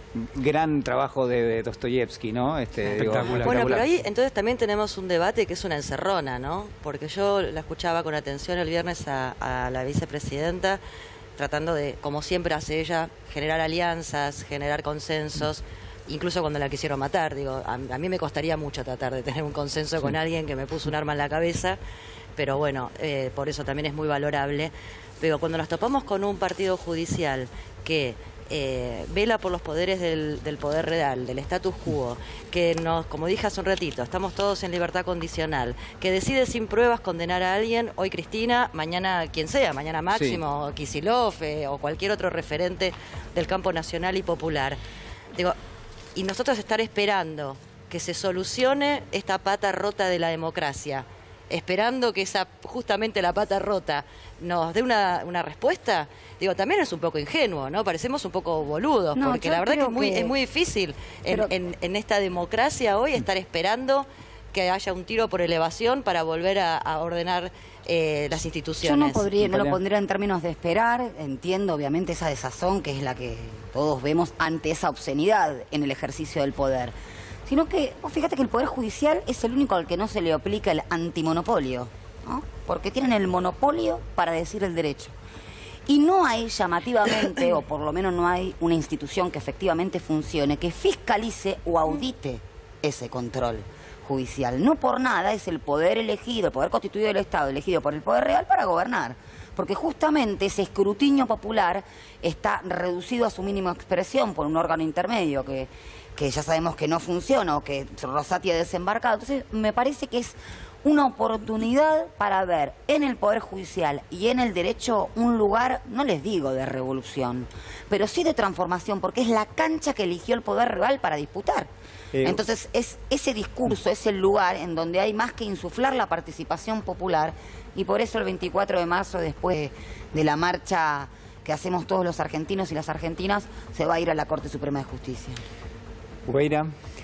Gran trabajo de, de Dostoyevsky, ¿no? Este,
espectacular. Digo, bueno, pero ahí entonces también tenemos un debate que es una encerrona, ¿no? Porque yo la escuchaba con atención el viernes a, a la vicepresidenta, tratando de, como siempre hace ella, generar alianzas, generar consensos, incluso cuando la quisieron matar. Digo, a, a mí me costaría mucho tratar de tener un consenso sí. con alguien que me puso un arma en la cabeza, pero bueno, eh, por eso también es muy valorable. Pero cuando nos topamos con un partido judicial que... Eh, vela por los poderes del, del poder real, del status quo, que nos, como dije hace un ratito, estamos todos en libertad condicional, que decide sin pruebas condenar a alguien, hoy Cristina, mañana quien sea, mañana Máximo, sí. Kicillof eh, o cualquier otro referente del campo nacional y popular. Digo, y nosotros estar esperando que se solucione esta pata rota de la democracia, esperando que esa justamente la pata rota nos dé una, una respuesta, digo, también es un poco ingenuo, ¿no? Parecemos un poco boludos, no, porque la verdad que es muy, que... es muy difícil Pero... en, en, en esta democracia hoy estar esperando que haya un tiro por elevación para volver a, a ordenar eh, las instituciones.
Yo no, podría, no lo pondría en términos de esperar, entiendo obviamente esa desazón que es la que todos vemos ante esa obscenidad en el ejercicio del poder. Sino que, vos fíjate que el Poder Judicial es el único al que no se le aplica el antimonopolio, ¿no? Porque tienen el monopolio para decir el derecho. Y no hay llamativamente, o por lo menos no hay una institución que efectivamente funcione, que fiscalice o audite ese control judicial. No por nada es el poder elegido, el poder constituido del Estado, elegido por el Poder Real para gobernar. Porque justamente ese escrutinio popular está reducido a su mínima expresión por un órgano intermedio que... que ya sabemos que no funciona o que Rosati ha desembarcado. Entonces, me parece que es una oportunidad para ver en el Poder Judicial y en el derecho un lugar, no les digo de revolución, pero sí de transformación, porque es la cancha que eligió el Poder Real para disputar. Eh, Entonces, es ese discurso, es el lugar en donde hay más que insuflar la participación popular, y por eso el veinticuatro de marzo, después de la marcha que hacemos todos los argentinos y las argentinas, se va a ir a la Corte Suprema de Justicia.
Ubeira,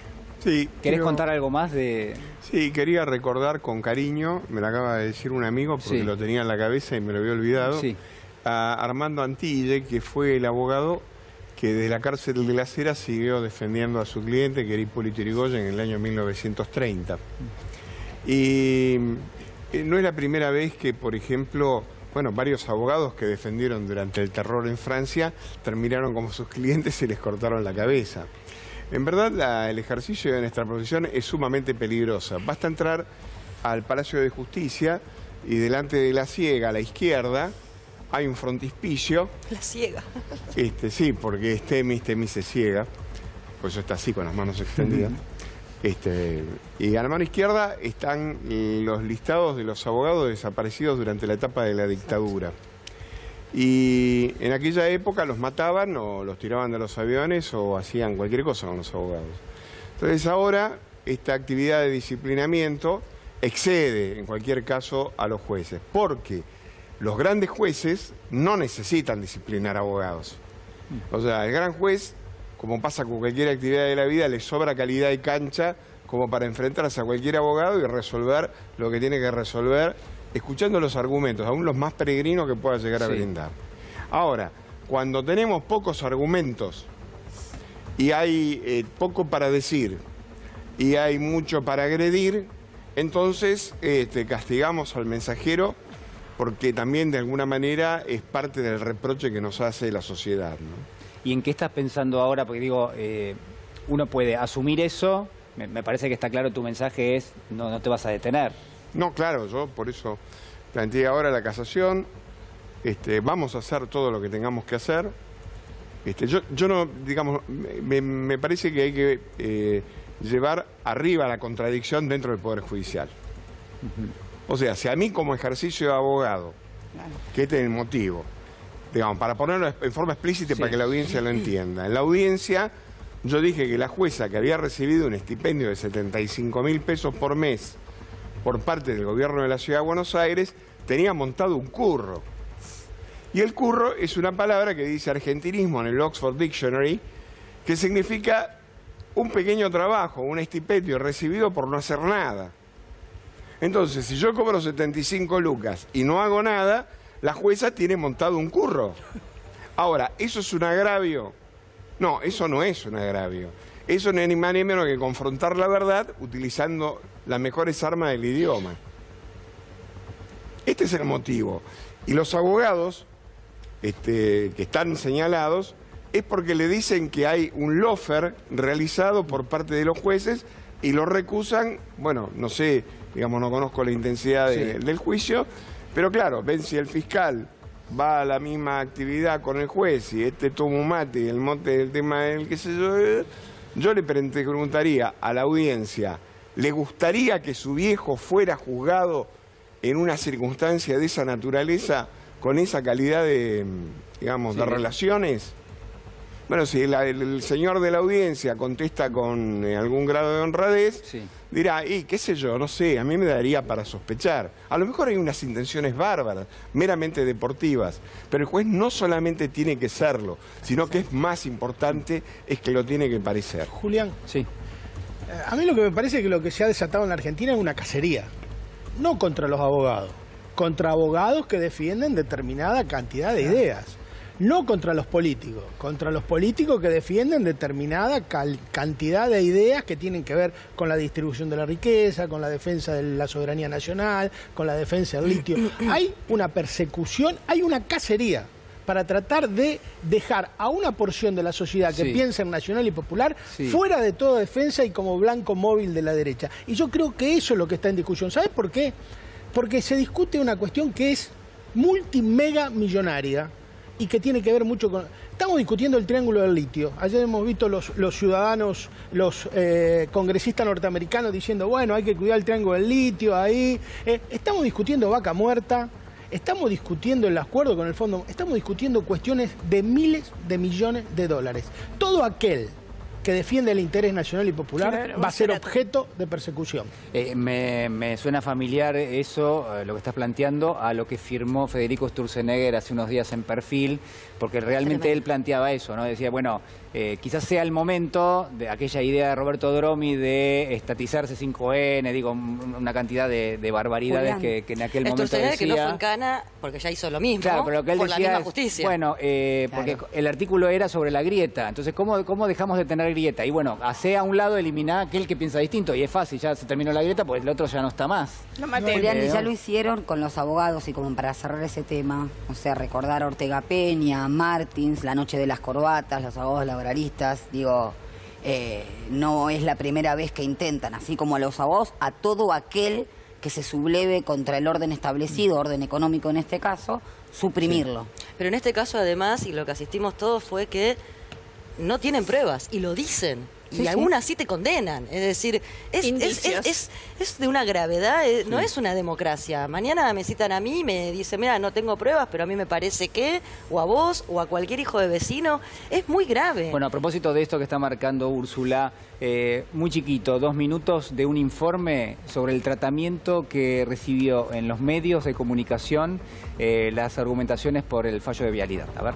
sí,
¿querés
pero,
contar algo más de...?
Sí, quería recordar con cariño, me lo acaba de decir un amigo porque sí. lo tenía en la cabeza y me lo había olvidado, sí. a Armando Antille, que fue el abogado que de la cárcel de Las Heras siguió defendiendo a su cliente, que era Hipólito Yrigoyen, en el año mil novecientos treinta. Y no es la primera vez que, por ejemplo... Bueno, varios abogados que defendieron durante el terror en Francia terminaron como sus clientes y les cortaron la cabeza. En verdad, la, el ejercicio de nuestra profesión es sumamente peligrosa. Basta entrar al Palacio de Justicia y delante de la ciega, a la izquierda, hay un frontispicio.
La ciega.
Este, sí, porque es Temis, Temis se ciega. Por eso está así, con las manos extendidas. Este, y a la mano izquierda están los listados de los abogados desaparecidos durante la etapa de la dictadura. Y en aquella época los mataban o los tiraban de los aviones o hacían cualquier cosa con los abogados. Entonces ahora esta actividad de disciplinamiento excede en cualquier caso a los jueces, porque los grandes jueces no necesitan disciplinar abogados. O sea, el gran juez, como pasa con cualquier actividad de la vida, le sobra calidad y cancha como para enfrentarse a cualquier abogado y resolver lo que tiene que resolver, escuchando los argumentos, aún los más peregrinos que pueda llegar a sí. brindar. Ahora, cuando tenemos pocos argumentos y hay eh, poco para decir y hay mucho para agredir, entonces este, castigamos al mensajero, porque también de alguna manera es parte del reproche que nos hace la sociedad, ¿no?
¿Y en qué estás pensando ahora? Porque digo, eh, uno puede asumir eso, me, me parece que está claro, tu mensaje es, no, no te vas a detener.
No, claro, yo por eso planteé ahora la casación, este, vamos a hacer todo lo que tengamos que hacer. Este, yo, yo no, digamos, me, me parece que hay que eh, llevar arriba la contradicción dentro del Poder Judicial. Uh-huh. O sea, si a mí como ejercicio de abogado, claro. que este es el motivo, digamos, para ponerlo en forma explícita sí. para que la audiencia lo entienda. En la audiencia yo dije que la jueza que había recibido un estipendio de setenta y cinco mil pesos por mes por parte del gobierno de la Ciudad de Buenos Aires tenía montado un curro. Y el curro es una palabra que dice argentinismo en el Oxford Dictionary, que significa un pequeño trabajo, un estipendio recibido por no hacer nada. Entonces, si yo cobro setenta y cinco lucas y no hago nada, la jueza tiene montado un curro. Ahora, ¿eso es un agravio? No, eso no es un agravio. Eso no es ni más ni menos que confrontar la verdad utilizando las mejores armas del idioma. Este es el motivo. Y los abogados este, que están señalados es porque le dicen que hay un lofer realizado por parte de los jueces y lo recusan, bueno, no sé, digamos, no conozco la intensidad de, sí. del juicio, pero claro, ven si el fiscal va a la misma actividad con el juez y este toma un mate y el mote del tema del qué sé yo, yo le preguntaría a la audiencia, ¿le gustaría que su viejo fuera juzgado en una circunstancia de esa naturaleza, con esa calidad de, digamos, sí. de relaciones? Bueno, si el, el señor de la audiencia contesta con eh, algún grado de honradez, sí. dirá, y qué sé yo, no sé, a mí me daría para sospechar. A lo mejor hay unas intenciones bárbaras, meramente deportivas, pero el juez no solamente tiene que serlo, sino que es más importante, es que lo tiene que parecer.
Julián,
sí.
a mí lo que me parece es que lo que se ha desatado en la Argentina es una cacería, no contra los abogados, contra abogados que defienden determinada cantidad de ideas. No contra los políticos, contra los políticos que defienden determinada cantidad de ideas que tienen que ver con la distribución de la riqueza, con la defensa de la soberanía nacional, con la defensa del litio. Hay una persecución, hay una cacería para tratar de dejar a una porción de la sociedad que sí. piensa en nacional y popular sí. fuera de toda defensa y como blanco móvil de la derecha. Y yo creo que eso es lo que está en discusión. ¿Sabes por qué? Porque se discute una cuestión que es multimega millonaria y que tiene que ver mucho con... Estamos discutiendo el triángulo del litio. Ayer hemos visto los, los ciudadanos, los eh, congresistas norteamericanos diciendo, bueno, hay que cuidar el triángulo del litio ahí. Eh, estamos discutiendo vaca muerta, estamos discutiendo el acuerdo con el fondo, estamos discutiendo cuestiones de miles de millones de dólares. Todo aquel que defiende el interés nacional y popular claro, va a ser objeto de persecución.
Eh, me, me suena familiar eso, eh, lo que estás planteando, a lo que firmó Federico Sturzenegger hace unos días en Perfil, porque realmente él planteaba eso, ¿no? Decía, bueno, eh, quizás sea el momento de aquella idea de Roberto Dromi de estatizar C cinco N, digo, una cantidad de, de barbaridades que, que en aquel momento decía...
que no fue en Cana porque ya hizo lo mismo,
claro, pero lo que él
por
decía
la misma
es,
justicia.
Bueno, eh, porque claro. el artículo era sobre la grieta, entonces, ¿cómo, cómo dejamos de tener grieta? Y bueno, hace a un lado, eliminar a aquel que piensa distinto, y es fácil, ya se terminó la grieta, pues el otro ya no está más.
No, Julián, y ya lo hicieron con los abogados, y como para cerrar ese tema, o sea, recordar a Ortega Peña, Martins, la noche de las corbatas, los abogados laboralistas, digo, eh, no es la primera vez que intentan, así como a los abogados, a todo aquel que se subleve contra el orden establecido, orden económico en este caso, suprimirlo.
Sí. Pero en este caso, además, y lo que asistimos todos fue que no tienen pruebas y lo dicen. Y sí, aún así te condenan. Es decir, es, es, es, es, es de una gravedad, es, sí. no es una democracia. Mañana me citan a mí y me dicen, mira, no tengo pruebas, pero a mí me parece que, o a vos, o a cualquier hijo de vecino, es muy grave.
Bueno, a propósito de esto que está marcando Úrsula, eh, muy chiquito, dos minutos de un informe sobre el tratamiento que recibió en los medios de comunicación eh, las argumentaciones por el fallo de vialidad. A ver.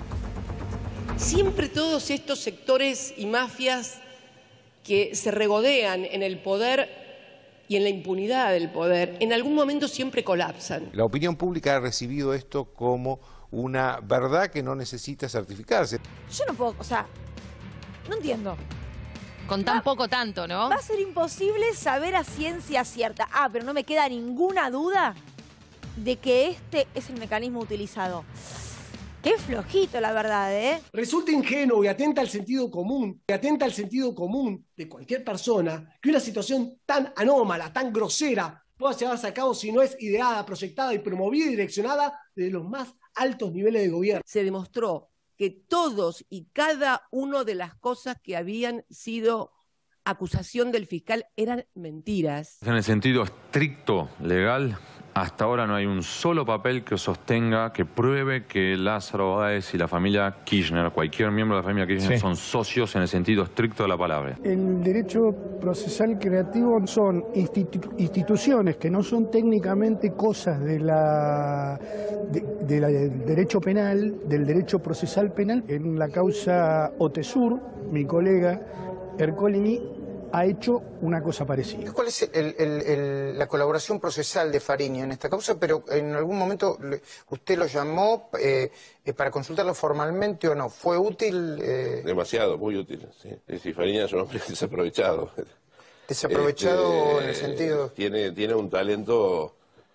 Siempre todos estos sectores y mafias que se regodean en el poder y en la impunidad del poder, en algún momento siempre colapsan.
La opinión pública ha recibido esto como una verdad que no necesita certificarse.
Yo no puedo, o sea, no entiendo.
Con tan va, poco tanto, ¿no?
Va a ser imposible saber a ciencia cierta. Ah, pero no me queda ninguna duda de que este es el mecanismo utilizado. Qué flojito, la verdad, ¿eh?
Resulta ingenuo y atenta al sentido común, y atenta al sentido común de cualquier persona que una situación tan anómala, tan grosera, pueda llevarse a cabo si no es ideada, proyectada y promovida y direccionada desde los más altos niveles de gobierno.
Se demostró que todos y cada una de las cosas que habían sido acusación del fiscal eran mentiras.
En el sentido estricto legal, hasta ahora no hay un solo papel que sostenga, que pruebe que Lázaro Báez y la familia Kirchner, cualquier miembro de la familia Kirchner, sí. son socios en el sentido estricto de la palabra.
El derecho procesal creativo son institu instituciones que no son técnicamente cosas de la, de, de la, del derecho penal, del derecho procesal penal. En la causa Otesur, mi colega Ercolini ha hecho una cosa parecida.
¿Cuál es el, el, el, la colaboración procesal de Fariña en esta causa? Pero en algún momento usted lo llamó eh, eh, para consultarlo formalmente o no. ¿Fue útil? Eh...
Demasiado, muy útil. Sí. Es decir, Fariña es un hombre desaprovechado.
Desaprovechado este, en el sentido...
Tiene, tiene un talento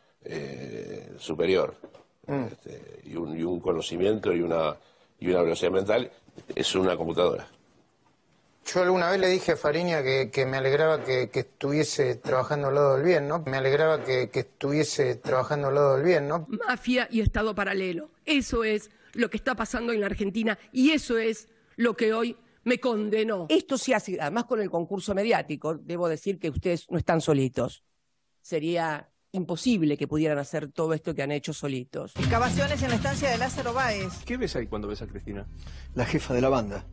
eh, superior
mm.
este, y, un, y un conocimiento y una, y una velocidad mental. Es una computadora.
Yo alguna vez le dije a Fariña que, que me alegraba que, que estuviese trabajando al lado del bien, ¿no? Me alegraba que, que estuviese trabajando al lado del bien, ¿no?
Mafia y Estado paralelo. Eso es lo que está pasando en la Argentina y eso es lo que hoy me condenó. Esto se hace, además con el concurso mediático, debo decir que ustedes no están solitos. Sería imposible que pudieran hacer todo esto que han hecho solitos.
Excavaciones en la estancia de Lázaro Báez.
¿Qué ves ahí cuando ves a Cristina?
La jefa de la banda.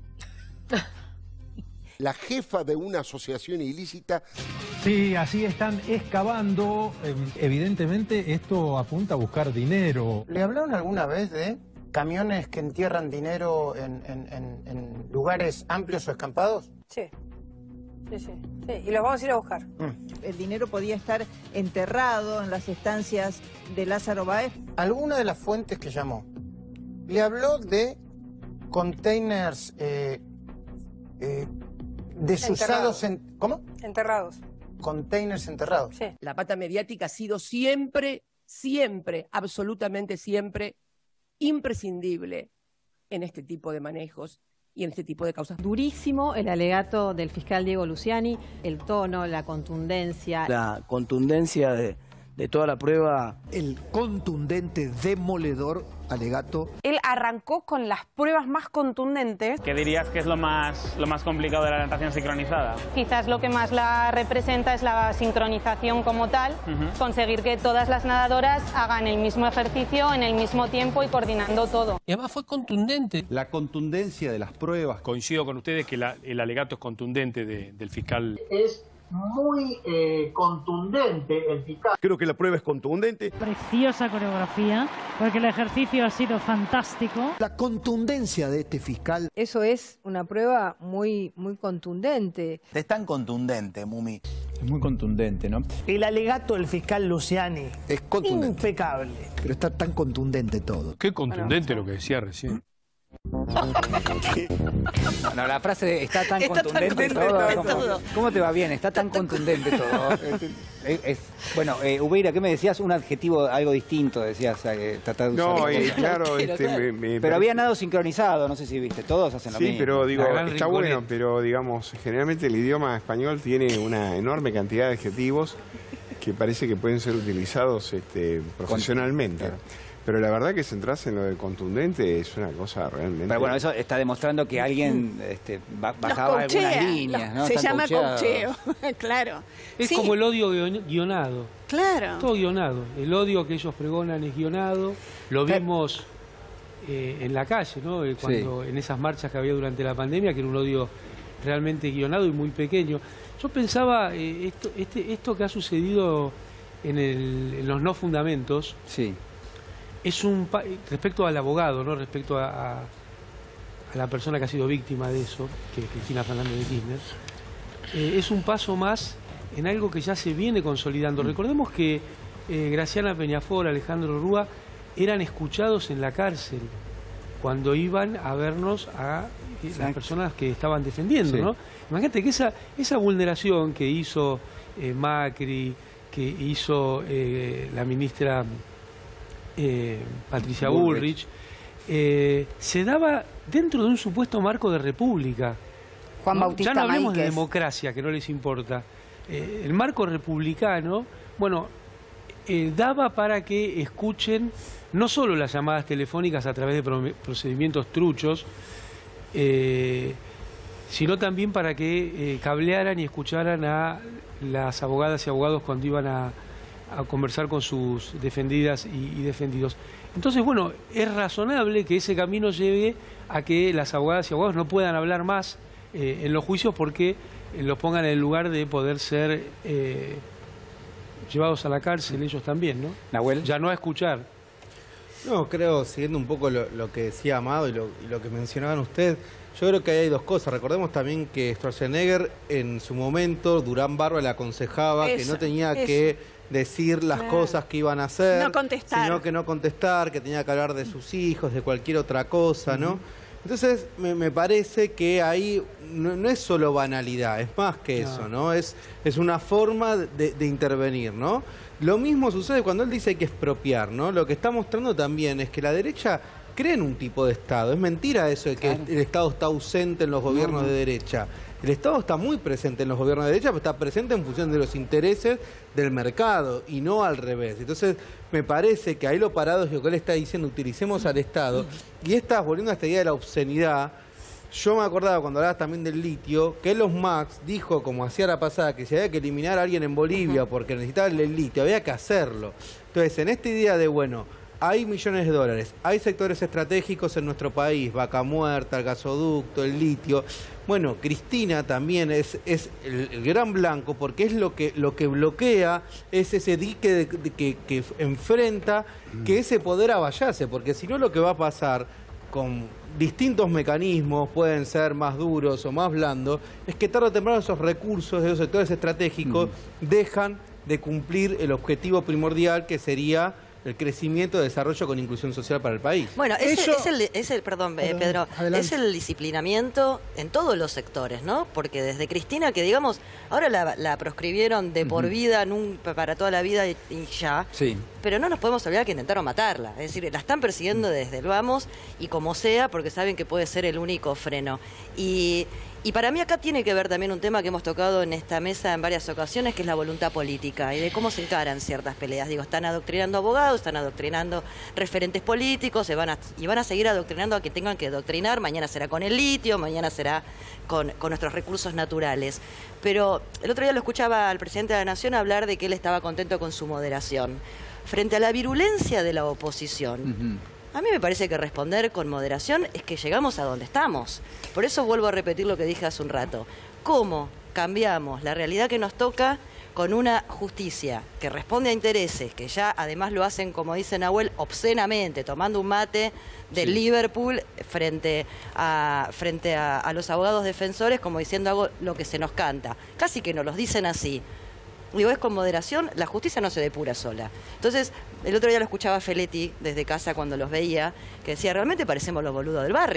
La jefa de una asociación ilícita.
Sí, así están excavando. Evidentemente esto apunta a buscar dinero.
¿Le hablaron alguna vez de camiones que entierran dinero en, en, en, en lugares amplios o escampados?
Sí. Sí, sí, sí. Y los vamos a ir a buscar. Mm. El dinero podía estar enterrado en las estancias de Lázaro Báez.
¿Alguna de las fuentes que llamó le habló de containers eh, eh, desusados en... ¿Cómo?
Enterrados.
Containers enterrados.
Sí. La pata mediática ha sido siempre, siempre, absolutamente siempre imprescindible en este tipo de manejos y en este tipo de causas.
Durísimo el alegato del fiscal Diego Luciani, el tono, la contundencia.
La contundencia de, de toda la prueba. El contundente, demoledor alegato.
Él arrancó con las pruebas más contundentes.
¿Qué dirías que es lo más, lo más complicado de la natación sincronizada?
Quizás lo que más la representa es la sincronización como tal, uh-huh. conseguir que todas las nadadoras hagan el mismo ejercicio en el mismo tiempo y coordinando todo.
Y además fue contundente.
La contundencia de las pruebas.
Coincido con ustedes que la, el alegato es contundente de, del fiscal.
Es muy eh, contundente el fiscal.
Creo que la prueba es contundente.
Preciosa coreografía, porque el ejercicio ha sido fantástico.
La contundencia de este fiscal.
Eso es una prueba muy, muy contundente.
Es tan contundente, Mumi.
Es muy contundente, ¿no?
El alegato del fiscal Luciani.
Es contundente.
Impecable.
Pero está tan contundente todo.
Qué contundente bueno, lo que decía recién.
No, la frase está tan
Está tan
contundente
contundente
todo.
todo.
¿Cómo, cómo te va bien? Está tan contundente todo. Es- es- bueno, eh, Ubeira, ¿qué me decías? Un adjetivo, algo distinto, decías. Eh, tratar de usar
No,
otra
y
cosa.
claro, este, me- me
Pero
parece-
había nado sincronizado, no sé si viste. Todos hacen lo
Sí,
mismo.
pero digo,
La gran
está
rinconeta.
bueno, pero digamos, generalmente el idioma español tiene una enorme cantidad de adjetivos que parece que pueden ser utilizados este, profesionalmente.
Claro.
Pero la verdad que centrarse en lo de contundente es una cosa realmente...
Pero bueno, eso está demostrando que alguien este, ba-
Los
bajaba
coachea,
algunas líneas,
los-
¿no?
Se
Están
llama
coacheados.
coacheo, claro.
Es
Sí,
como el odio guion- guionado.
Claro.
Todo guionado. El odio que ellos pregonan es guionado. Lo vimos eh, en la calle, ¿no? Eh, Cuando, en esas marchas que había durante la pandemia, que era un odio realmente guionado y muy pequeño. Yo pensaba, eh, esto, este, esto que ha sucedido en, el- en los no fundamentos,
sí.
es un pa- respecto al abogado, ¿no? Respecto a, a, a la persona que ha sido víctima de eso, que es Cristina Fernández de Kirchner, eh, es un paso más en algo que ya se viene consolidando. Recordemos que eh, Graciana Peñafort, Alejandro Rúa, eran escuchados en la cárcel cuando iban a vernos a eh, las personas que estaban defendiendo,
Sí.
¿no? Imagínate que esa, esa vulneración que hizo eh, Macri, que hizo eh, la ministra eh, Patricia
Bullrich.
Bullrich, eh, se daba dentro de un supuesto marco de república.
Juan
¿no?
Bautista
Ya no hablemos de
Máiquez.
democracia, que no les importa. Eh, el marco republicano, bueno, eh, daba para que escuchen no solo las llamadas telefónicas a través de pro- procedimientos truchos, eh, sino también para que eh, cablearan y escucharan a las abogadas y abogados cuando iban a, a conversar con sus defendidas y, y defendidos. Entonces, bueno, es razonable que ese camino lleve a que las abogadas y abogados no puedan hablar más eh, en los juicios porque eh, los pongan en el lugar de poder ser eh, llevados a la cárcel ellos también, ¿no?
Nahuel.
Ya no a escuchar.
No, creo, siguiendo un poco lo, lo que decía Amado y lo, y lo que mencionaban ustedes, yo creo que ahí hay dos cosas. Recordemos también que Schwarzenegger en su momento, Durán Barba le aconsejaba que
Eso,
no tenía
eso.
que decir las
Claro.
cosas que iban a hacer,
No contestar.
sino que no contestar, que tenía que hablar de sus hijos, de cualquier otra cosa, ¿no? Entonces, me, me parece que ahí no, no es solo banalidad, es más que
No.
eso, ¿no? Es, es una forma de, de intervenir, ¿no? Lo mismo sucede cuando él dice hay que expropiar, ¿no? Lo que está mostrando también es que la derecha cree en un tipo de Estado. Es mentira eso de que el Estado está ausente en los gobiernos
No, no.
de derecha. El Estado está muy presente en los gobiernos de derecha, pero está presente en función de los intereses del mercado y no al revés. Entonces, me parece que ahí lo paradójico que él está diciendo, utilicemos al Estado, y estás volviendo a esta idea de la obscenidad. Yo me acordaba cuando hablabas también del litio, que Elon Musk dijo, como hacía la pasada, que si había que eliminar a alguien en Bolivia porque necesitaba el litio, había que hacerlo. Entonces, en esta idea de, bueno, hay millones de dólares, hay sectores estratégicos en nuestro país, Vaca Muerta, el gasoducto, el litio. Bueno, Cristina también es, es el, el gran blanco porque es lo que, lo que bloquea, es ese dique de- de- que, que enfrenta que ese poder avallase, porque si no lo que va a pasar con distintos mecanismos, pueden ser más duros o más blandos, es que tarde o temprano esos recursos de los sectores estratégicos dejan de cumplir el objetivo primordial que sería el crecimiento, desarrollo con inclusión social para el país.
Bueno, ese,
Eso-
es, el, es el, perdón, eh,
Perdón,
Pedro,
adelante.
es el disciplinamiento en todos los sectores, ¿no? Porque desde Cristina, que digamos, ahora la, la proscribieron de por
Ujú.
vida, nunca, para toda la vida y, y ya,
Sí.
pero no nos podemos olvidar que intentaron matarla. Es decir, la están persiguiendo desde el vamos y como sea, porque saben que puede ser el único freno. Y, y para mí acá tiene que ver también un tema que hemos tocado en esta mesa en varias ocasiones, que es la voluntad política y de cómo se encaran ciertas peleas. Digo, están adoctrinando abogados, están adoctrinando referentes políticos, se van a, y van a seguir adoctrinando a quien tengan que adoctrinar. Mañana será con el litio, mañana será con, con nuestros recursos naturales. Pero el otro día lo escuchaba al presidente de la Nación hablar de que él estaba contento con su moderación. Frente a la virulencia de la oposición, a mí me parece que responder con moderación es que llegamos a donde estamos. Por eso vuelvo a repetir lo que dije hace un rato. ¿Cómo cambiamos la realidad que nos toca con una justicia que responde a intereses, que ya además lo hacen, como dice Nahuel, obscenamente, tomando un mate del
Sí.
Liverpool frente a, frente a, a los abogados defensores, como diciendo hago lo que se nos canta? Casi que nos los dicen así. Digo, es con moderación, la justicia no se depura sola. Entonces, el otro día lo escuchaba Feletti desde casa cuando los veía, que decía, realmente parecemos los boludos del barrio.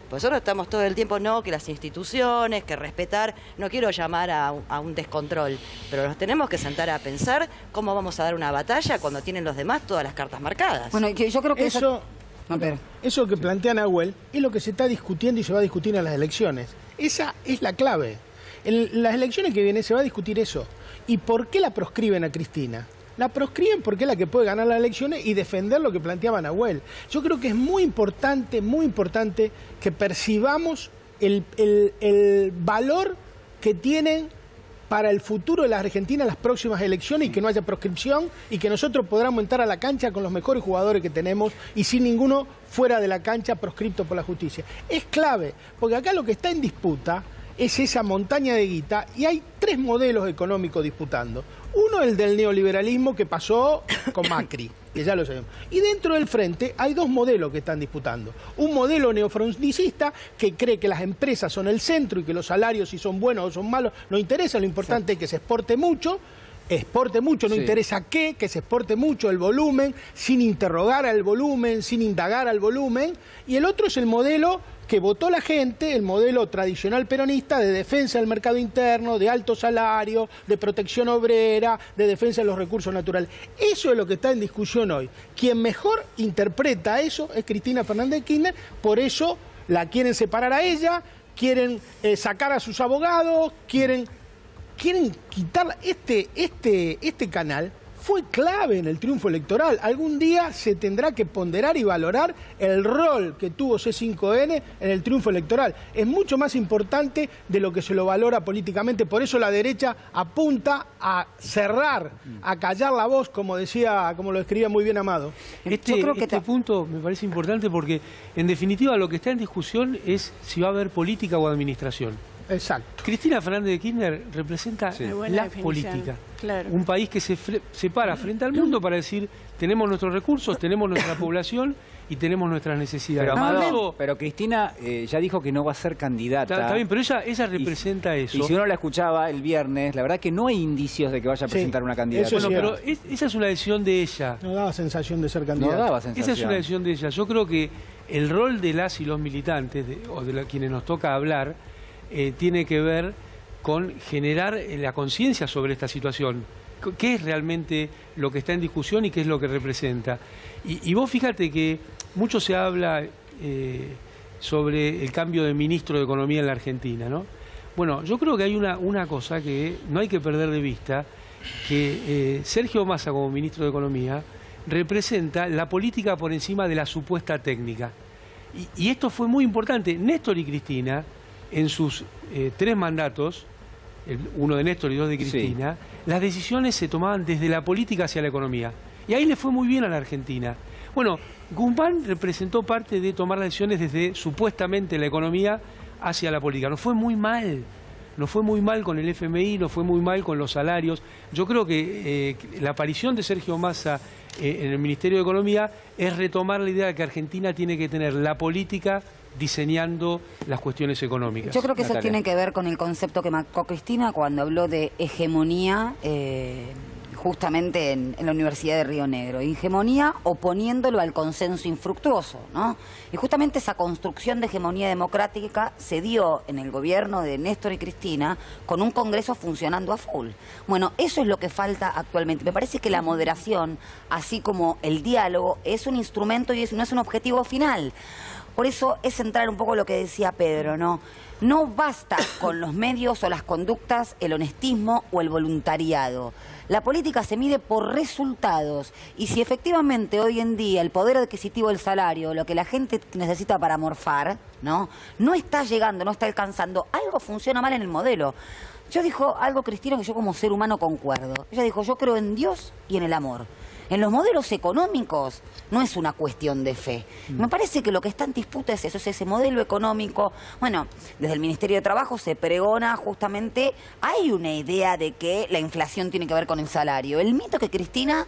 Pues nosotros estamos todo el tiempo, no, que las instituciones, que respetar, no quiero llamar a, a un descontrol, pero nos tenemos que sentar a pensar cómo vamos a dar una batalla cuando tienen los demás todas las cartas marcadas.
Bueno, yo creo que
eso...
eso...
A ver, eso que plantea Nahuel es lo que se está discutiendo y se va a discutir en las elecciones. Esa es la clave. En las elecciones que vienen se va a discutir eso. ¿Y por qué la proscriben a Cristina? La proscriben porque es la que puede ganar las elecciones y defender lo que planteaba Nahuel. Yo creo que es muy importante, muy importante que percibamos el, el, el valor que tienen para el futuro de la Argentina las próximas elecciones y que no haya proscripción y que nosotros podamos entrar a la cancha con los mejores jugadores que tenemos y sin ninguno fuera de la cancha proscripto por la justicia. Es clave, porque acá lo que está en disputa es esa montaña de guita y hay tres modelos económicos disputando. Uno, el del neoliberalismo que pasó con Macri, que ya lo sabemos. Y dentro del frente hay dos modelos que están disputando. Un modelo neofrontista que cree que las empresas son el centro y que los salarios, si son buenos o son malos, no interesa. Lo importante es que se exporte mucho. Exporte mucho, no sí. interesa qué, que se exporte mucho el volumen, sin interrogar al volumen, sin indagar al volumen. Y el otro es el modelo que votó la gente, el modelo tradicional peronista de defensa del mercado interno, de alto salario, de protección obrera, de defensa de los recursos naturales. Eso es lo que está en discusión hoy. Quien mejor interpreta eso es Cristina Fernández de Kirchner, por eso la quieren separar a ella, quieren eh, sacar a sus abogados, quieren... Quieren quitar este, este, este canal, fue clave en el triunfo electoral. Algún día se tendrá que ponderar y valorar el rol que tuvo C cinco N en el triunfo electoral. Es mucho más importante de lo que se lo valora políticamente. Por eso la derecha apunta a cerrar, a callar la voz, como decía, como lo escribía muy bien Amado.
Este, Yo creo que este te... punto me parece importante porque, en definitiva, lo que está en discusión es si va a haber política o administración.
Exacto.
Cristina Fernández de Kirchner representa sí. la política. Claro. Un país que se, se para frente al mundo para decir, tenemos nuestros recursos, tenemos nuestra población y tenemos nuestras necesidades.
Pero, Amado, pero Cristina eh, ya dijo que no va a ser candidata.
Está, está bien, pero ella, ella representa
y,
eso.
Y si uno la escuchaba el viernes, la verdad que no hay indicios de que vaya a presentar sí, una candidata.
Bueno, pero es, esa es una decisión de ella.
No daba sensación de ser candidata.
No daba sensación.
Esa es una decisión de ella. Yo creo que el rol de las y los militantes, de, o de la, quienes nos toca hablar, Eh, tiene que ver con generar eh, la conciencia sobre esta situación. ¿Qué es realmente lo que está en discusión y qué es lo que representa? Y, y vos fíjate que mucho se habla eh, sobre el cambio de ministro de Economía en la Argentina, ¿no? Bueno, yo creo que hay una, una cosa que no hay que perder de vista, que eh, Sergio Massa como ministro de Economía representa la política por encima de la supuesta técnica. Y, y esto fue muy importante. Néstor y Cristina, en sus eh, tres mandatos, el, uno de Néstor y dos de Cristina, sí. las decisiones se tomaban desde la política hacia la economía. Y ahí le fue muy bien a la Argentina. Bueno, Guzmán representó parte de tomar las decisiones desde supuestamente la economía hacia la política. Nos fue muy mal. Nos fue muy mal con el F M I, nos fue muy mal con los salarios. Yo creo que eh, la aparición de Sergio Massa eh, en el Ministerio de Economía es retomar la idea de que Argentina tiene que tener la política diseñando las cuestiones económicas.
Yo creo que
Natalia.
Eso tiene que ver con el concepto que marcó Cristina cuando habló de hegemonía eh, justamente en, en la Universidad de Río Negro. Hegemonía oponiéndolo al consenso infructuoso, ¿no? Y justamente esa construcción de hegemonía democrática se dio en el gobierno de Néstor y Cristina con un Congreso funcionando a full. Bueno, eso es lo que falta actualmente. Me parece que la moderación, así como el diálogo, es un instrumento y es, no es un objetivo final. Por eso es centrar un poco lo que decía Pedro, ¿no? No basta con los medios o las conductas, el honestismo o el voluntariado. La política se mide por resultados y si efectivamente hoy en día el poder adquisitivo del salario, lo que la gente necesita para morfar, ¿no? No está llegando, no está alcanzando, algo funciona mal en el modelo. Yo dijo algo, Cristina, que yo como ser humano concuerdo. Ella dijo, yo creo en Dios y en el amor. En los modelos económicos no es una cuestión de fe. Me parece que lo que está en disputa es eso, es ese modelo económico. Bueno, desde el Ministerio de Trabajo se pregona justamente, hay una idea de que la inflación tiene que ver con el salario. El mito que Cristina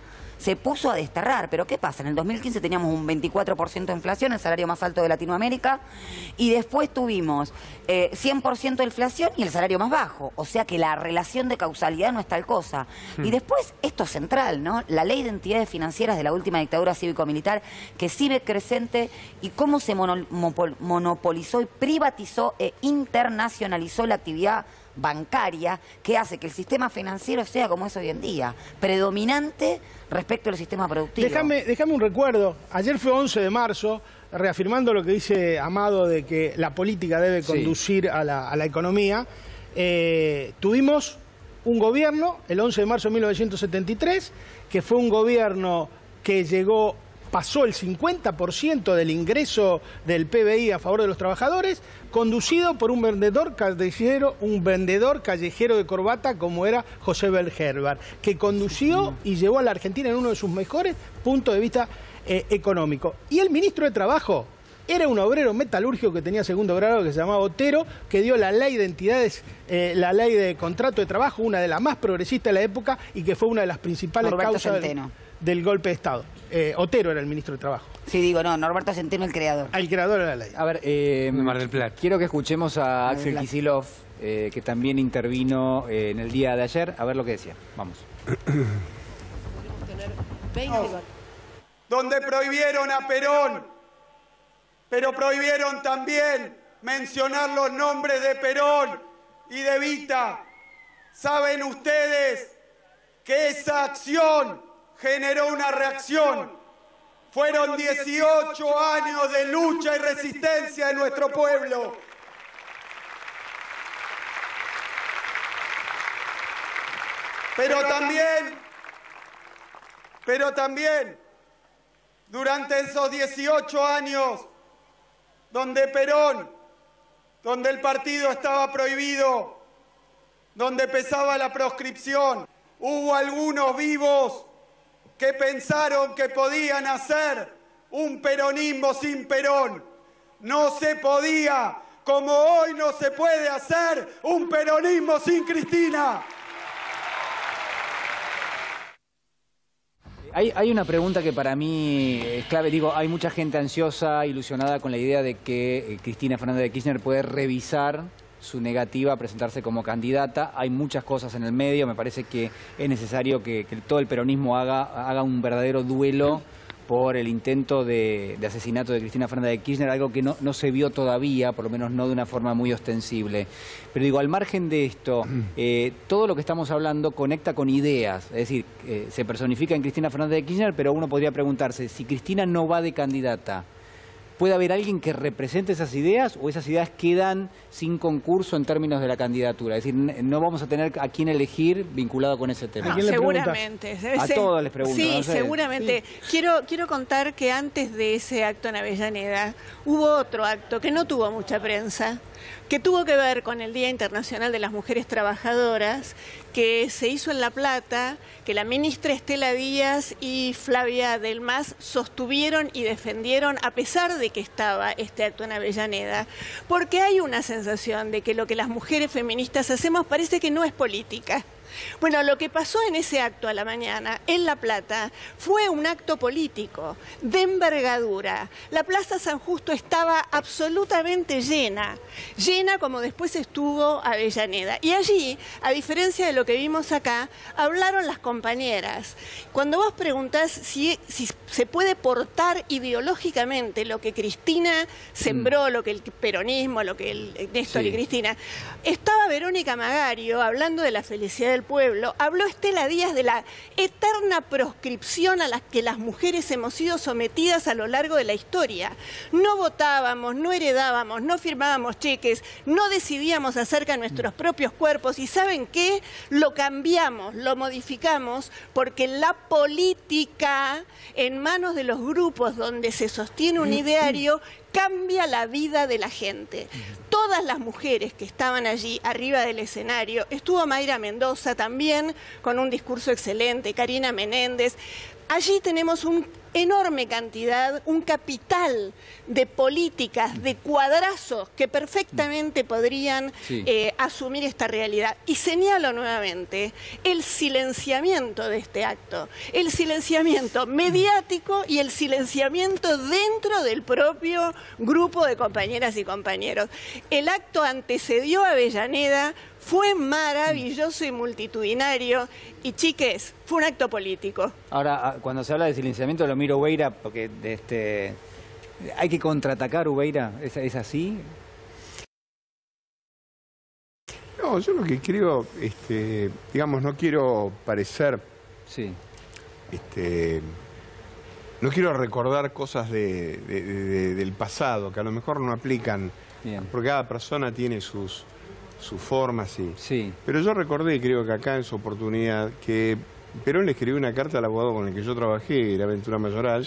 se puso a desterrar. Pero ¿qué pasa? En el dos mil quince teníamos un veinticuatro por ciento de inflación, el salario más alto de Latinoamérica, y después tuvimos eh, cien por ciento de inflación y el salario más bajo. O sea que la relación de causalidad no es tal cosa. Hmm. Y después, esto es central, ¿no? La ley de entidades financieras de la última dictadura cívico-militar, que sigue creciente, y cómo se monopolizó y privatizó e internacionalizó la actividad bancaria, que hace que el sistema financiero sea como es hoy en día, predominante respecto al sistema productivo.
Déjame, déjame un recuerdo. Ayer fue once de marzo, reafirmando lo que dice Amado de que la política debe conducir sí. a, la, a la economía. Eh, tuvimos un gobierno, el once de marzo de mil novecientos setenta y tres, que fue un gobierno que llegó... pasó el cincuenta por ciento del ingreso del P B I a favor de los trabajadores, conducido por un vendedor callejero, un vendedor callejero de corbata como era José Belgerbar, que condució y llevó a la Argentina en uno de sus mejores puntos de vista eh, económico. Y el ministro de Trabajo era un obrero metalúrgico que tenía segundo grado, que se llamaba Otero, que dio la ley de entidades, eh, la ley de contrato de trabajo, una de las más progresistas de la época y que fue una de las principales
Norberto
causas del, del golpe de Estado. Eh, Otero era el ministro de Trabajo.
Sí, digo, no, Norberto Centeno el creador.
El creador de la ley.
A ver, eh,
Mar del Plata.
Quiero que escuchemos a Axel Kicillof, eh, que también intervino eh, en el día de ayer, a ver lo que decía. Vamos.
No. Donde prohibieron a Perón, pero prohibieron también mencionar los nombres de Perón y de Evita. ¿Saben ustedes que esa acción generó una reacción? Fueron dieciocho años de lucha y resistencia de nuestro pueblo. Pero también, pero también, durante esos dieciocho años, donde Perón, donde el partido estaba prohibido, donde pesaba la proscripción, hubo algunos vivos que pensaron que podían hacer un peronismo sin Perón. No se podía, como hoy no se puede hacer un peronismo sin Cristina.
Hay, hay una pregunta que para mí es clave. Digo, hay mucha gente ansiosa, ilusionada con la idea de que Cristina Fernández de Kirchner puede revisar su negativa a presentarse como candidata. Hay muchas cosas en el medio. Me parece que es necesario que, que todo el peronismo haga, haga un verdadero duelo por el intento de, de asesinato de Cristina Fernández de Kirchner, algo que no, no se vio todavía, por lo menos no de una forma muy ostensible. Pero digo, al margen de esto, eh, todo lo que estamos hablando conecta con ideas. Es decir, eh, se personifica en Cristina Fernández de Kirchner, pero uno podría preguntarse, si Cristina no va de candidata, ¿puede haber alguien que represente esas ideas o esas ideas quedan sin concurso en términos de la candidatura? Es decir, no vamos a tener a quién elegir vinculado con ese tema.
No, seguramente.
A todos les pregunto.
Sí,
no sé.
seguramente. Sí. Quiero, quiero contar que antes de ese acto en Avellaneda hubo otro acto que no tuvo mucha prensa, que tuvo que ver con el Día Internacional de las Mujeres Trabajadoras, que se hizo en La Plata, que la ministra Estela Díaz y Flavia Del Mas sostuvieron y defendieron a pesar de que estaba este acto en Avellaneda, porque hay una sensación de que lo que las mujeres feministas hacemos parece que no es política. Bueno, lo que pasó en ese acto a la mañana en La Plata fue un acto político de envergadura. La Plaza San Justo estaba absolutamente llena, llena como después estuvo Avellaneda. Y allí, a diferencia de lo que vimos acá, hablaron las compañeras. Cuando vos preguntás si, si se puede portar ideológicamente lo que Cristina sembró, mm. lo que el peronismo, lo que el Néstor sí. y Cristina, estaba Verónica Magario hablando de la felicidad del pueblo, habló Estela Díaz de la eterna proscripción a la que las mujeres hemos sido sometidas a lo largo de la historia. No votábamos, no heredábamos, no firmábamos cheques, no decidíamos acerca de nuestros propios cuerpos y ¿saben qué? Lo cambiamos, lo modificamos porque la política en manos de los grupos donde se sostiene un ideario cambia la vida de la gente. Todas las mujeres que estaban allí arriba del escenario, estuvo Mayra Mendoza también con un discurso excelente, Karina Menéndez. Allí tenemos un enorme cantidad, un capital de políticas, de cuadrazos que perfectamente podrían
Sí.
eh, asumir esta realidad. Y señalo nuevamente el silenciamiento de este acto, el silenciamiento mediático y el silenciamiento dentro del propio grupo de compañeras y compañeros. El acto antecedió a Avellaneda, fue maravilloso y multitudinario, y chiques, fue un acto político.
Ahora, ah, cuando se habla de silenciamiento, lo miro a Ubeira, porque de este, hay que contraatacar, Ubeira, ¿es, es así?
No, yo lo que creo, este, digamos, no quiero parecer,
sí.
este, no quiero recordar cosas de, de- de- del pasado que a lo mejor no aplican,
Bien.
porque cada persona tiene sus, sus formas, y,
Sí.
pero yo recordé, creo que acá en su oportunidad, que Perón le escribió una carta al abogado con el que yo trabajé, era Ventura Mayoral,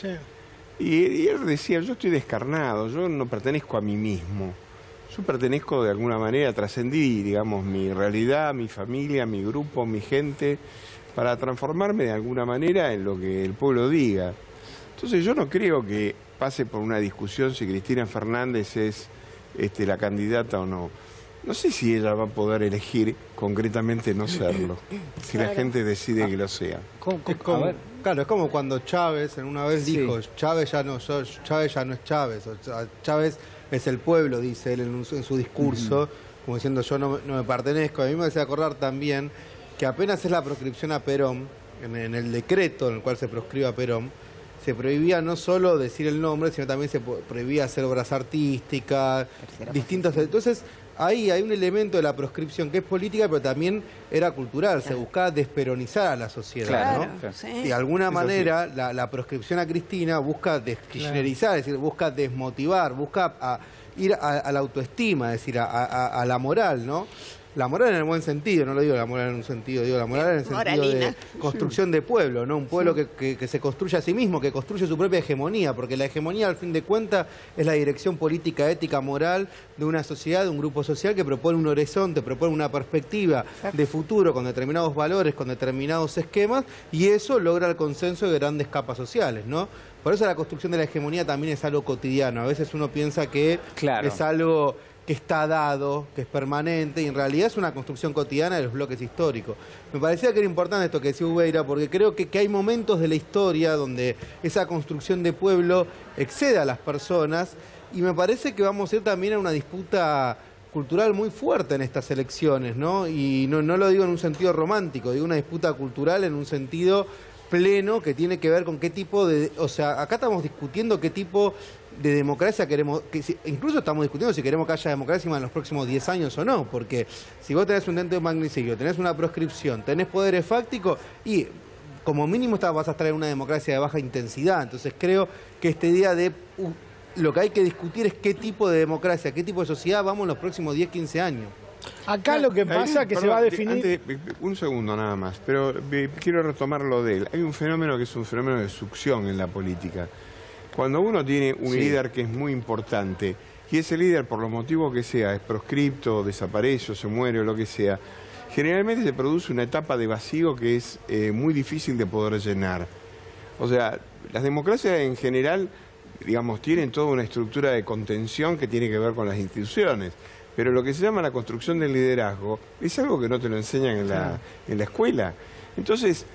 y, y él decía, yo estoy descarnado, yo no pertenezco a mí mismo. Yo pertenezco de alguna manera, trascendí, digamos, mi realidad, mi familia, mi grupo, mi gente, para transformarme de alguna manera en lo que el pueblo diga. Entonces yo no creo que pase por una discusión si Cristina Fernández es este, la candidata o no. No sé si ella va a poder elegir concretamente no serlo, si la
Claro.
gente decide que lo sea.
Es como- claro, es como cuando Chávez en una vez
Sí.
dijo, Chávez ya no, so- Chávez ya no es Chávez, o sea, Chávez es el pueblo, dice él en, un- en su discurso, como diciendo yo no, no me pertenezco. A mí me hace acordar también que apenas es la proscripción a Perón, en, en el decreto en el cual se proscribe a Perón, se prohibía no solo decir el nombre, sino también se po- prohibía hacer obras artísticas, distintos. Entonces, ahí hay un elemento de la proscripción que es política, pero también era cultural. Se buscaba desperonizar a la sociedad,
Claro,
¿no?
sí.
Y de alguna
Es así.
manera, la, la proscripción a Cristina busca deskirchnerizar, es decir, busca desmotivar, busca a- ir a, a la autoestima, es decir, a, a- a la moral, ¿no? La moral en el buen sentido, no lo digo la moral en un sentido, digo la moral en el sentido
Moralina.
de construcción de pueblo, ¿no? Un pueblo que, que- que se construye a sí mismo, que construye su propia hegemonía, porque la hegemonía, al fin de cuentas, es la dirección política, ética, moral de una sociedad, de un grupo social que propone un horizonte, propone una perspectiva de futuro con determinados valores, con determinados esquemas, y eso logra el consenso de grandes capas sociales, ¿no? Por eso la construcción de la hegemonía también es algo cotidiano. A veces uno piensa que
Claro.
es algo que está dado, que es permanente, y en realidad es una construcción cotidiana de los bloques históricos. Me parecía que era importante esto que decía Ubeira, porque creo que, que hay momentos de la historia donde esa construcción de pueblo excede a las personas, y me parece que vamos a ir también a una disputa cultural muy fuerte en estas elecciones, ¿no? Y no, no lo digo en un sentido romántico, digo una disputa cultural en un sentido pleno que tiene que ver con qué tipo de... O sea, acá estamos discutiendo qué tipo de democracia queremos... Que si- incluso estamos discutiendo si queremos que haya democracia en los próximos diez años o no, porque si vos tenés un intento de magnicidio, tenés una proscripción, tenés poderes fácticos y como mínimo está- vas a estar en una democracia de baja intensidad. Entonces creo que esta idea de... uh, lo que hay que discutir es qué tipo de democracia, qué tipo de sociedad vamos en los próximos diez, quince años.
Acá lo que pasa es que se va a definir...
Antes, eh, un segundo nada más, pero eh, quiero retomar lo de él. Hay un fenómeno que es un fenómeno de succión en la política. Cuando uno tiene un
Sí.
líder que es muy importante, y ese líder, por los motivos que sea, es proscripto, desaparece, o se muere o lo que sea, generalmente se produce una etapa de vacío que es eh, muy difícil de poder llenar. O sea, las democracias en general, digamos, tienen toda una estructura de contención que tiene que ver con las instituciones. Pero lo que se llama la construcción del liderazgo es algo que no te lo enseñan en la, en la escuela. Entonces,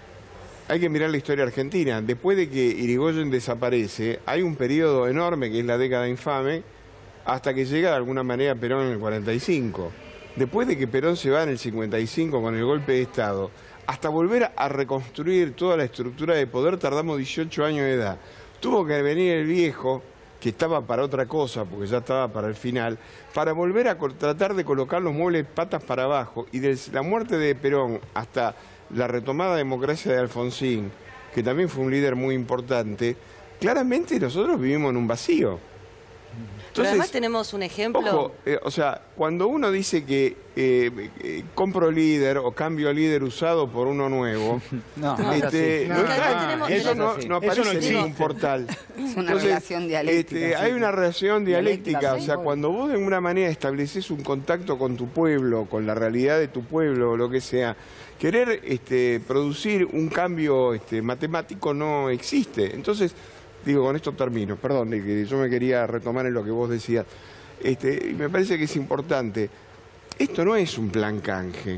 hay que mirar la historia argentina. Después de que Irigoyen desaparece, hay un periodo enorme que es la década infame, hasta que llega de alguna manera Perón en el cuarenta y cinco. Después de que Perón se va en el cincuenta y cinco con el golpe de Estado, hasta volver a reconstruir toda la estructura de poder tardamos dieciocho años de edad. Tuvo que venir el viejo, que estaba para otra cosa, porque ya estaba para el final, para volver a tratar de colocar los muebles patas para abajo. Y desde la muerte de Perón hasta la retomada democracia de Alfonsín, que también fue un líder muy importante, claramente nosotros vivimos en un vacío.
Pero además tenemos un ejemplo...
Ojo, eh, o sea, cuando uno dice que eh, eh, compro líder o cambio líder usado por uno nuevo,
no,
no, este,
no,
no,
no,
está,
tenemos,
eso no, no aparece
no
en ningún portal.
Es una Entonces, relación dialéctica.
Este,
sí.
Hay una relación dialéctica,
dialéctica
o sea,
sí,
cuando vos de alguna manera estableces un contacto con tu pueblo, con la realidad de tu pueblo o lo que sea, querer este, producir un cambio este, matemático no existe. Entonces, digo, con esto termino, perdón, que yo me quería retomar en lo que vos decías. Este, y me parece que es importante. Esto no es un plan canje.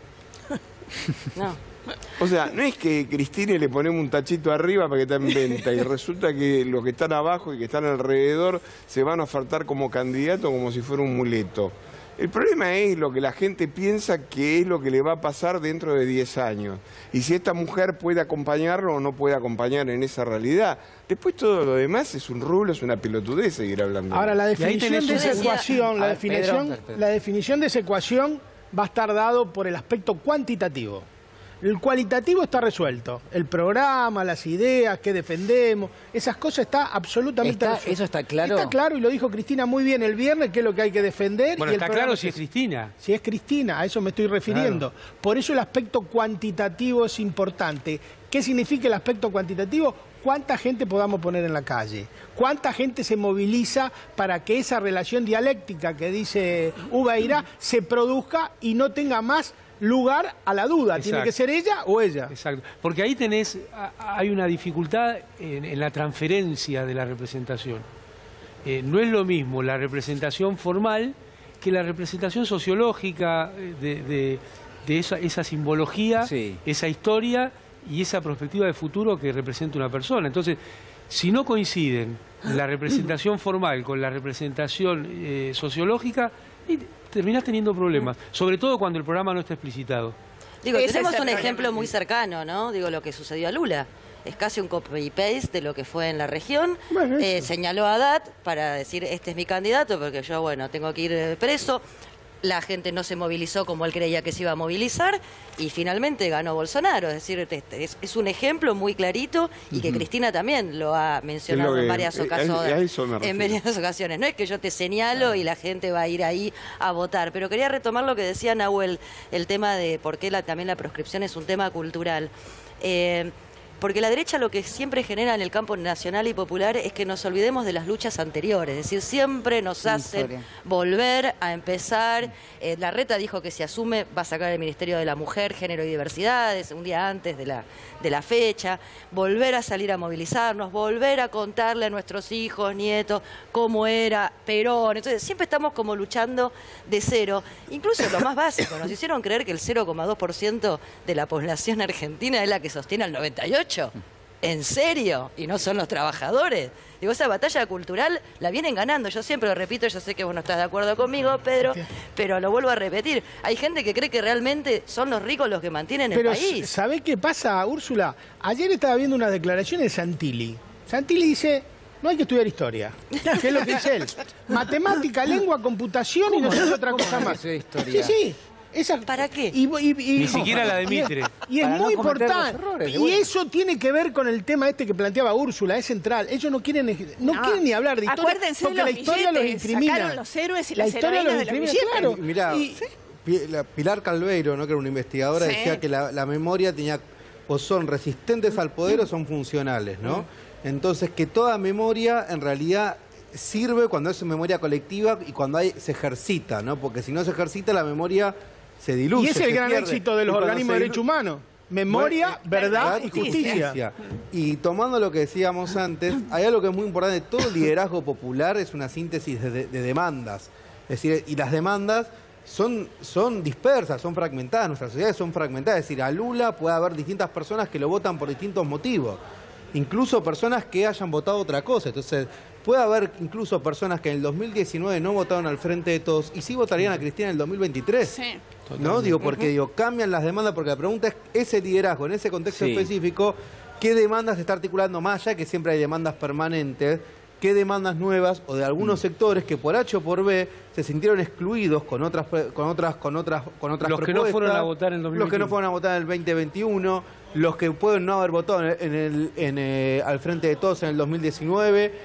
No.
O sea, no es que Cristina le ponemos un tachito arriba para que está en venta y resulta que los que están abajo y que están alrededor se van a ofertar como candidato como si fuera un muleto. El problema es lo que la gente piensa que es lo que le va a pasar dentro de diez años. Y si esta mujer puede acompañarlo o no puede acompañar en esa realidad. Después todo lo demás es un rulo, es una pelotudez seguir hablando.
Ahora, la definición de esa ecuación, la
ver,
definición,
Pedro, Pedro.
la definición de esa ecuación va a estar dado por el aspecto cuantitativo. El cualitativo está resuelto. El programa, las ideas, qué defendemos, esas cosas está absolutamente
Está-
resuelto.
eso está claro.
Está claro y lo dijo Cristina muy bien el viernes, qué es lo que hay que defender.
Bueno,
y el
está
programa
claro si
que-
es Cristina.
Si es Cristina, a eso me estoy refiriendo. Por eso el aspecto cuantitativo es importante. ¿Qué significa el aspecto cuantitativo? ¿Cuánta gente podamos poner en la calle? ¿Cuánta gente se moviliza para que esa relación dialéctica que dice Ubeira se produzca y no tenga más lugar a la duda? Tiene
Exacto.
que ser ella o ella.
Exacto. Porque ahí tenés, a- hay una dificultad en, en la transferencia de la representación. Eh, no es lo mismo la representación formal que la representación sociológica eh, de, de- de esa, esa simbología, esa historia y esa perspectiva de futuro que representa una persona. Entonces, si no coinciden la representación formal con la representación eh, sociológica, y terminás teniendo problemas, sobre todo cuando el programa no está explicitado.
Digo,
Ese
tenemos
es el
un
problema.
ejemplo muy cercano, ¿no? Digo, lo que sucedió a Lula. Es casi un copy-paste de lo que fue en la región. Eh, señaló a Haddad para decir, este es mi candidato, porque yo, bueno, tengo que ir eh, preso. La gente no se movilizó como él creía que se iba a movilizar y finalmente ganó Bolsonaro. Es decir, este es, es un ejemplo muy clarito y que
Ujú.
Cristina también lo ha mencionado
que-
en varias
eh, a-
ocasiones.
a eso me
en
refiero.
varias ocasiones. No es que yo te señalo y la gente va a ir ahí a votar, pero quería retomar lo que decía Nahuel, el tema de por qué la, también la proscripción es un tema cultural. Eh, Porque la derecha lo que siempre genera en el campo nacional y popular es que nos olvidemos de las luchas anteriores. Es decir, siempre nos hacen
Historia.
volver a empezar. Eh, Larreta dijo que si asume va a sacar el Ministerio de la Mujer, Género y Diversidades un día antes de la, de la fecha. Volver a salir a movilizarnos, volver a contarle a nuestros hijos, nietos, cómo era Perón. Entonces siempre estamos como luchando de cero. Incluso lo más básico, nos hicieron creer que el cero coma dos por ciento de la población argentina es la que sostiene al noventa y ocho por ciento. ¿En serio? ¿Y no son los trabajadores? Digo, esa batalla cultural la vienen ganando. Yo siempre lo repito, yo sé que vos no estás de acuerdo conmigo, Pedro, pero lo vuelvo a repetir. Hay gente que cree que realmente son los ricos los que mantienen el
Pero
país.
¿sabés qué pasa, Úrsula? Ayer estaba viendo unas declaraciones de Santilli. Santilli dice, no hay que estudiar historia. ¿Qué es lo que dice él? Matemática, lengua, computación y no sé otra cosa más. Sí, sí. Esa,
¿Para qué?
Y, y- y-
Ni siquiera la de
y-
Mitre.
Y es
Para no
muy
cometer los
importante.
errores,
Y
bueno.
eso tiene que ver con el tema este que planteaba Úrsula, es central. Ellos no quieren no,
No.
quieren ni hablar de historia
Acuérdense
porque
de
la
los
historia los
billetes,
incrimina.
sacaron los héroes y
la
las
historia los
heroínas de los
incrimina, claro.
billetes.
Mirá,
Y-
Pi- la Pilar Calveiro, ¿no? que era una investigadora,
Sí.
decía que la, la memoria tenía o son resistentes al poder o son funcionales, ¿no? Entonces, que toda memoria en realidad sirve cuando es memoria colectiva y cuando hay, se ejercita, ¿no? Porque si no se ejercita, la memoria se diluye.
Y es el
se
gran
pierde.
éxito de los
Y cuando
organismos
se
de
dilu-
derechos humanos. Memoria,
Bueno,
verdad y justicia.
Y tomando lo que decíamos antes, hay algo que es muy importante. Todo el liderazgo popular es una síntesis de, de- de demandas. Es decir, y las demandas son, son dispersas, son fragmentadas. Nuestras sociedades son fragmentadas. Es decir, a Lula puede haber distintas personas que lo votan por distintos motivos. Incluso personas que hayan votado otra cosa. Entonces, puede haber incluso personas que en el dos mil diecinueve no votaron al Frente de Todos y sí votarían a Cristina en el dos mil veintitrés.
Sí.
¿No? Digo, porque digo, cambian las demandas, porque la pregunta es ese liderazgo, en ese contexto
Sí.
específico, ¿qué demandas se está articulando más allá de que siempre hay demandas permanentes? ¿Qué demandas nuevas o de algunos sectores que por H o por B se sintieron excluidos con otras pre- con otras con otras con otras
Los que no
propuestas?
fueron a votar en el dos mil
Los que no
veintiuno.
fueron a votar en el veinte veintiuno, los que pueden no haber votado en el, en el- en, eh, al Frente de Todos en el dos mil diecinueve.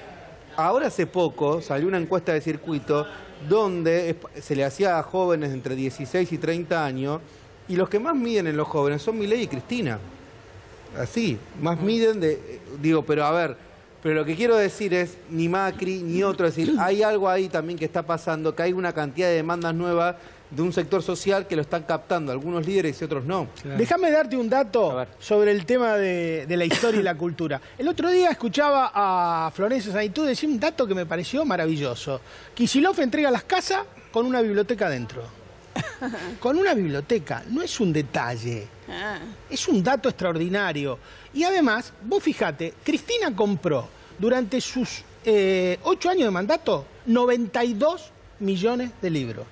ahora hace poco salió una encuesta de circuito donde se le hacía a jóvenes de entre dieciséis y treinta años, y los que más miden en los jóvenes son Milei y Cristina. Así, más miden de... Digo, pero a ver, pero lo que quiero decir es, ni Macri ni otro, es decir, hay algo ahí también que está pasando, que hay una cantidad de demandas nuevas de un sector social que lo están captando, algunos líderes y otros no.
Claro. Déjame darte un dato sobre el tema de, de la historia y la cultura. El otro día escuchaba a Florencia Saintú decir un dato que me pareció maravilloso. Kicillof entrega las casas con una biblioteca dentro. Con una biblioteca, no es un detalle, ah. es un dato extraordinario. Y además, vos fijate, Cristina compró durante sus eh, ocho años de mandato noventa y dos millones de libros.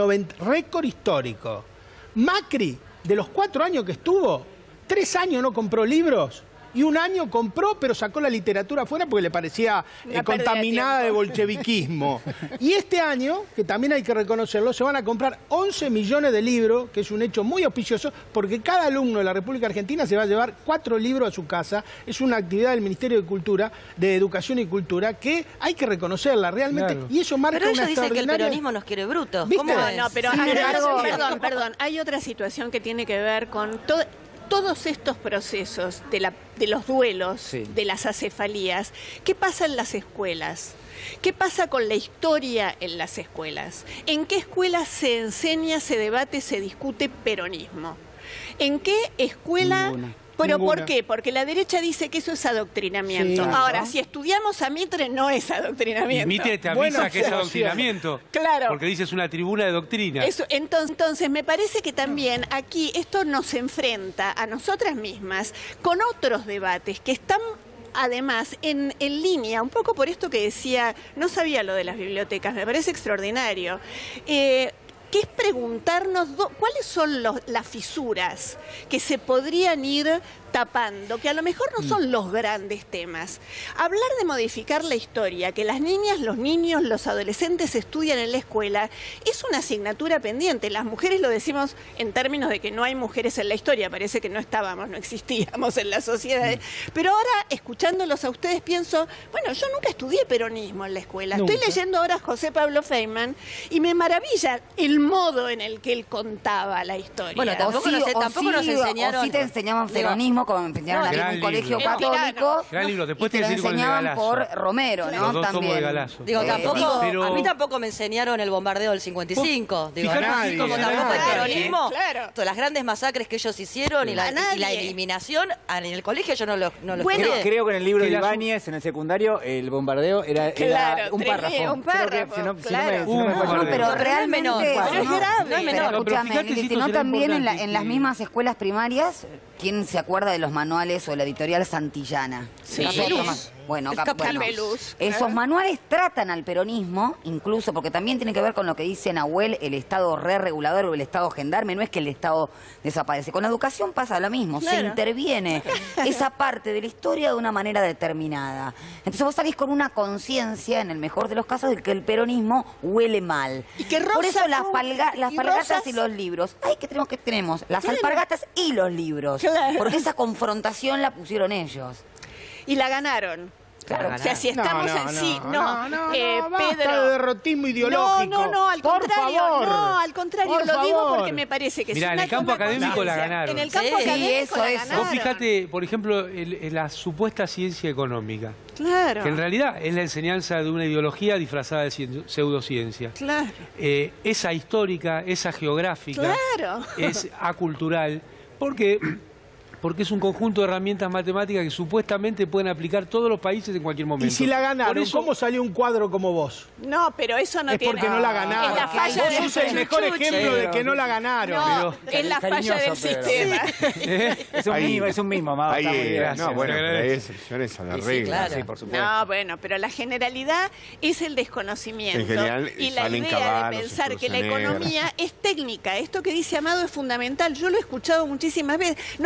Récord histórico. Macri, de los cuatro años que estuvo, tres años no compró libros y un año compró, pero sacó la literatura afuera porque le parecía eh, contaminada de, de bolcheviquismo. Y este año, que también hay que reconocerlo, se van a comprar once millones de libros, que es un hecho muy auspicioso, porque cada alumno de la República Argentina se va a llevar cuatro libros a su casa. Es una actividad del Ministerio de Cultura, de Educación y Cultura, que hay que reconocerla realmente. Claro. Y eso marca
pero
una
ellos dicen que el extraordinaria... peronismo nos quiere brutos.
¿Viste?
¿Cómo
No,
es?
no, pero
Sin
hay
embargo,
algo- perdón, perdón. Hay otra situación que tiene que ver con todo... Todos estos procesos de, la, de los duelos,
Sí.
de las acefalías, ¿qué pasa en las escuelas? ¿Qué pasa con la historia en las escuelas? ¿En qué escuelas se enseña, se debate, se discute peronismo? ¿En qué escuela...
Ninguna.
¿Pero
Ninguna.
por qué? Porque la derecha dice que eso es adoctrinamiento.
Sí.
Ahora,
¿no?
si estudiamos a Mitre, no es
Y
adoctrinamiento.
Mitre te avisa
Buena
que es
observación.
adoctrinamiento.
Claro.
Porque dice es una tribuna de doctrina.
Eso, entonces, entonces, me parece que también aquí esto nos enfrenta a nosotras mismas con otros debates que están además en, en línea, un poco por esto que decía, no sabía lo de las bibliotecas, me parece extraordinario. Eh, que es preguntarnos do, cuáles son los, las fisuras que se podrían ir tapando, que a lo mejor no son los grandes temas. Hablar de modificar la historia, que las niñas, los niños, los adolescentes estudian en la escuela, es una asignatura pendiente. Las mujeres lo decimos en términos de que no hay mujeres en la historia, parece que no estábamos, no existíamos en la sociedad. Pero ahora, escuchándolos a ustedes, pienso, bueno, yo nunca estudié peronismo en la escuela.
Nunca.
Estoy leyendo ahora a José Pablo Feynman y me maravilla el modo en el que él contaba la historia.
Bueno, tampoco
O sí,
nos-
o
tampoco
sí,
nos enseñaron-
O sí te enseñaban
Digo,
peronismo, como me enseñaron
no,
a mí en
gran
un colegio
libro.
católico.
Gran libro. Después
y te
te
lo
decir con el de
enseñaban
Galazo.
por Romero, ¿no?
Los dos tomos
También.
de Galazo.
Digo,
Eh,
tampoco,
digo,
pero-
a mí tampoco me enseñaron el bombardeo del cincuenta y cinco. Digo,
Fíjate,
así
nadie,
como
a
tampoco el
nadie.
peronismo,
Claro.
todas las grandes masacres que ellos hicieron y la,
A
y la
nadie.
eliminación, en el colegio yo no lo, no lo
Bueno,
estudié.
Creo que en el libro
Que
de
la-
Ibáñez, en el secundario, el bombardeo era, era
Claro,
un
tremendo,
párrafo.
un
Creo que,
párrafo,
si no- si no
claro.
me- si no me
Un
falla
No,
el
pero
dedo.
no es
realmente...
menor,
pero es
no,
grave.
No es menor.
Pero
Pero
escúchame,
fíjate si
Lilith,
esto
no
será
también en, la-
importante
en las
que-
mismas escuelas primarias, ¿quién se acuerda de los manuales o la editorial Santillana?
Sí.
Nosotros
Capeluz.
más- Bueno,
El
cap- bueno,
Capeluz,
esos
claro.
manuales tratan al peronismo, incluso porque también tiene que ver con lo que dice Nahuel, el Estado re regulador o el Estado gendarme, no es que el Estado desaparece. Con la educación pasa lo mismo, se
Claro.
interviene esa parte de la historia de una manera determinada. Entonces vos salís con una conciencia, en el mejor de los casos, de que el peronismo huele mal.
Y que
Por
Rosa
eso las,
tuvo-
palga- las
y
alpargatas
Rosas-
y los libros. Ay, que tenemos que tenemos las
Claro.
alpargatas y los libros.
Claro.
Porque esa confrontación la pusieron ellos.
Y la ganaron.
Claro.
O sea, si estamos
No, no,
en sí,
no,
no,
no, no,
eh,
no, basta
Pedro.
de derrotismo ideológico.
No, no, no, al
Por
contrario,
favor.
no, al contrario,
Por
lo digo
favor.
porque me parece que
Mirá,
es
en
una
el campo
toma de
académico la
conciencia.
ganaron.
En el campo
Sí,
académico
eso,
la
eso.
ganaron.
Vos fíjate, por ejemplo, el- el- la supuesta ciencia económica,
Claro.
que en realidad es la enseñanza de una ideología disfrazada de cien- pseudociencia.
Claro.
Eh, esa histórica, esa geográfica,
Claro.
es acultural, porque, porque es un conjunto de herramientas matemáticas que supuestamente pueden aplicar todos los países en cualquier momento.
Y si la ganaron,
Por eso-
¿cómo salió un cuadro como vos?
No, pero eso no
es
tiene...
porque no la ganaron.
Es la falla
Vos
del
sos el mejor
chuchuchi.
ejemplo de que no la ganaron.
No,
Pero-
es la falla del
Cariñoso, Pedro.
sistema.
Es un
Ahí-
mismo, es un mismo, Amado.
Ahí,
está muy
eh,
bien.
no,
gracias,
bueno,
te
pero hay
agradezco.
excepciones a la
Y sí,
regla.
claro.
Sí, por supuesto.
No, bueno, pero la generalidad es el desconocimiento.
En general,
y la
salen
idea
caballos,
de pensar que la
excursioneras.
economía es técnica. Esto que dice Amado es fundamental. Yo lo he escuchado muchísimas veces. No, bueno, pero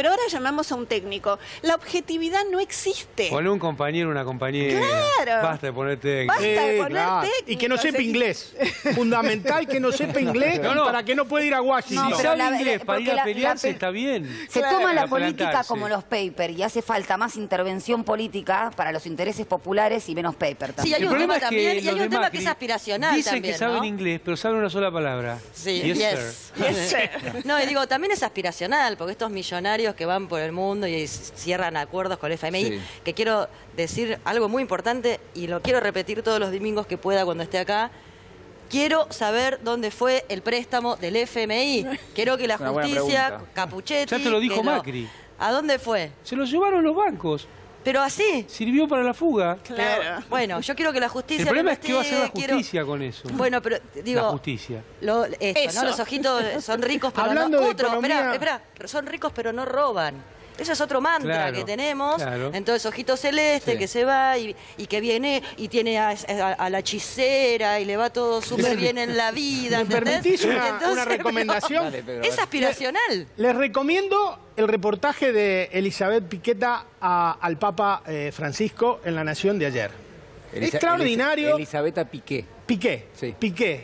tal hora llamamos a un técnico. La objetividad no existe.
Pon un compañero, una compañera.
Claro.
Basta de poner técnico.
Basta de
Eh,
poner
claro.
técnico.
Y que no sepa inglés. Fundamental que no sepa inglés
No, no.
para que no pueda ir a Washington.
No,
Si
pero
sabe
la-
inglés
la-
para ir
porque
a
la-
pelearse
la-
está bien.
Se
Claro.
toma la
Para
política
plantarse.
como los papers y hace falta más intervención política para los intereses populares y menos paper
Sí,
también.
hay
El
un
problema
tema
es que
también, y hay
los
un
de
tema que
Macri
es aspiracional
Dicen
también,
que saben
¿no?
inglés, pero saben una sola palabra.
Sí,
Yes,
yes.
sir.
Yes, sir.
No, y digo, también es aspiracional, porque estos millonarios que van por el mundo y cierran acuerdos con el F M I,
Sí.
que quiero decir algo muy importante, y lo quiero repetir todos los domingos que pueda cuando esté acá, quiero saber dónde fue el préstamo del F M I. Quiero que la
Una buena
justicia,
pregunta.
Capuchetti...
Ya te lo dijo
que
Macri.
¿A dónde fue?
Se los llevaron los bancos.
Pero así.
Sirvió para la fuga.
Pero, bueno, yo quiero que la justicia...
El problema
lo
es que va a hacer la
investigue, quiero-
justicia con eso.
Bueno, pero digo...
La justicia.
Lo, esto,
Eso.
¿no? Los ojitos son ricos, pero
Hablando
no...
de
Otro,
economía-
espera, espera, son ricos, pero no roban. Eso es otro mantra
Claro,
que tenemos.
claro.
Entonces, Ojito Celeste,
Sí.
que se va y, y que viene y tiene a, a- a la hechicera y le va todo súper bien en la vida.
¿Me
¿entendés?
permitís una,
Entonces,
una recomendación?
Dale, Pedro,
Es
dale.
aspiracional.
Les recomiendo el reportaje de Elizabeth Piqueta a- al Papa eh, Francisco en La Nación de ayer.
Elisa-
Extraordinario.
Elisa- Elisabetta Piqué.
Piqué,
Sí.
Piqué,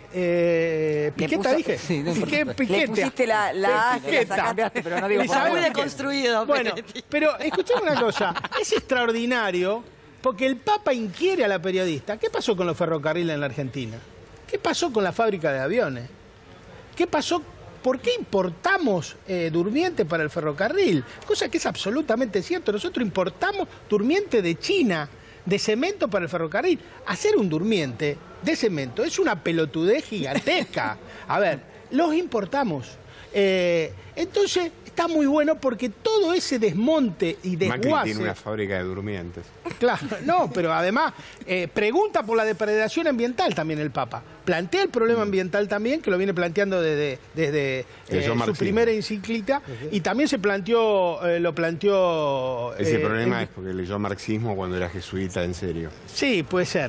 eh,
Le
Piqueta
puso-
dije.
Sí, no
Piqué,
importa.
Piqueta.
Le pusiste la, la A, se la
Piqueta.
sacaste.
Pero no digo por
Elizabeth
Muy
favor.
Piqué.
deconstruido.
Bueno,
Peretti.
pero escuchame una cosa, es extraordinario porque el Papa inquiere a la periodista. ¿Qué pasó con los ferrocarriles en la Argentina? ¿Qué pasó con la fábrica de aviones? ¿Qué pasó? ¿Por qué importamos eh, durmiente para el ferrocarril? Cosa que es absolutamente cierto. Nosotros importamos durmiente de China, de cemento para el ferrocarril. Hacer un durmiente de cemento es una pelotudez gigantesca. A ver, los importamos. Eh, entonces, está muy bueno porque todo ese desmonte y
Macri
desguace...
tiene una fábrica de durmientes.
Claro, no, pero además eh, pregunta por la depredación ambiental también el Papa. Plantea el problema ambiental también, que lo viene planteando desde, desde
Desde
eh,
su
su
marxismo.
primera encíclica, y también se planteó, eh, lo planteó...
Ese
eh,
problema
el-
es porque leyó marxismo cuando era jesuita en serio.
Sí, puede ser.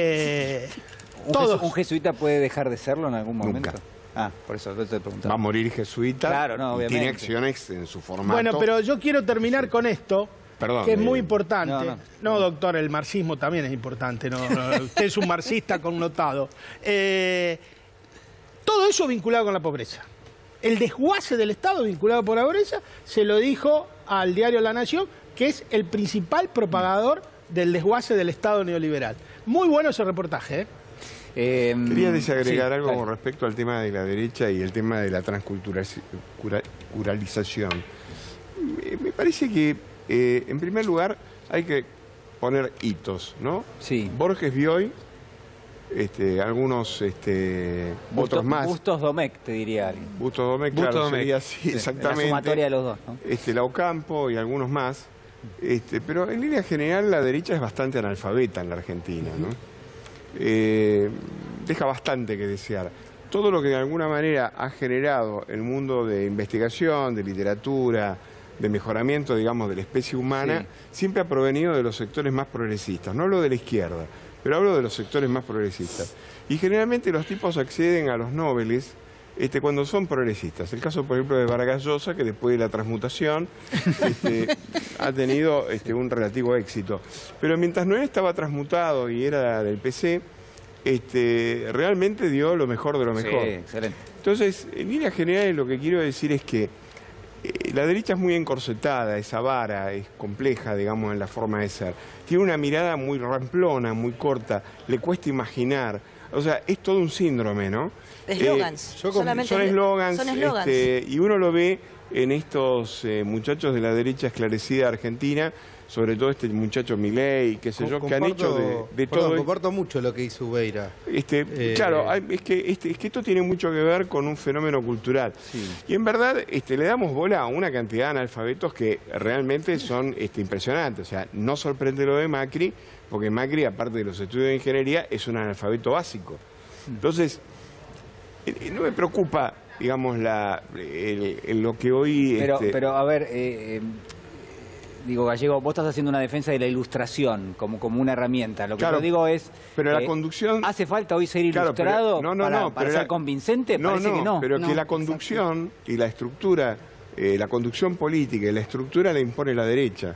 Eh,
¿Un,
todos.
jesu- un jesuita puede dejar de serlo en algún momento?
Nunca.
Ah, por eso te
Va
preguntaba.
a morir jesuita
Claro, no,
y
obviamente.
tiene acciones en su formato.
Bueno, pero yo quiero terminar con esto,
Perdón,
que es
eh,
muy importante.
no,
No,
no.
doctor, el marxismo también es importante. No, no, usted es un marxista connotado. Eh, todo eso vinculado con la pobreza. El desguace del Estado vinculado por la pobreza se lo dijo al diario La Nación, que es el principal propagador del desguace del Estado neoliberal. Muy bueno ese reportaje, ¿eh?
Eh,
Quería desagregar
sí,
algo
dale.
con respecto al tema de la derecha y el tema de la transculturalización. Me, me parece que, eh, en primer lugar, hay que poner hitos, ¿no?
Sí.
Borges Bioy, este, algunos este,
Bustos,
otros más.
Bustos Domecq, te diría alguien.
Bustos Domecq,
Bustos
claro,
Domecq.
sería así,
Sí,
exactamente.
La sumatoria de los dos, ¿no?
Este, la Ocampo y algunos más. Este, pero en línea general la derecha es bastante analfabeta en la Argentina, ¿no? Eh, deja bastante que desear. Todo lo que de alguna manera ha generado el mundo de investigación, de literatura, de mejoramiento, digamos, de la especie humana,
Sí.
siempre ha provenido de los sectores más progresistas. No hablo de la izquierda, pero hablo de los sectores más progresistas. Y generalmente los tipos acceden a los Nobeles este, cuando son progresistas. El caso, por ejemplo, de Vargas Llosa, que después de la transmutación este, ha tenido este, un relativo éxito. Pero mientras no estaba transmutado y era del P C, este, realmente dio lo mejor de lo mejor.
Sí, excelente.
Entonces, en líneas generales lo que quiero decir es que eh, la derecha es muy encorsetada, es avara, es compleja, digamos, en la forma de ser. Tiene una mirada muy ramplona, muy corta, le cuesta imaginar. O sea, es todo un síndrome, ¿no?
Eslogans.
Eh, yo con-
Solamente
son
es-
eslogans,
son eslogans.
este, y uno lo ve en estos eh, muchachos de la derecha esclarecida argentina, sobre todo este muchacho Milei, qué sé yo, que han hecho de, de
perdón,
todo.
comparto mucho lo que hizo Ubeira.
Este,
Eh,
Claro, hay- es que, este, es que esto tiene mucho que ver con un fenómeno cultural. Y en verdad este, le damos bola a una cantidad de analfabetos que realmente son este, impresionantes. O sea, no sorprende lo de Macri, porque Macri, aparte de los estudios de ingeniería, es un analfabeto básico. Entonces, eh, no me preocupa, digamos, la, el- el- lo que hoy...
Pero,
este,
pero a ver, eh, eh, digo, Gallego, vos estás haciendo una defensa de la ilustración como, como una herramienta. Lo que
Claro,
yo digo es...
pero la
eh,
conducción...
¿Hace falta hoy ser
Claro, pero-
ilustrado
no, no,
para,
no,
para
pero
ser
la-
convincente?
No,
Parece
no,
que no.
pero
No,
que la conducción y la estructura eh, la conducción política y la estructura la impone la derecha.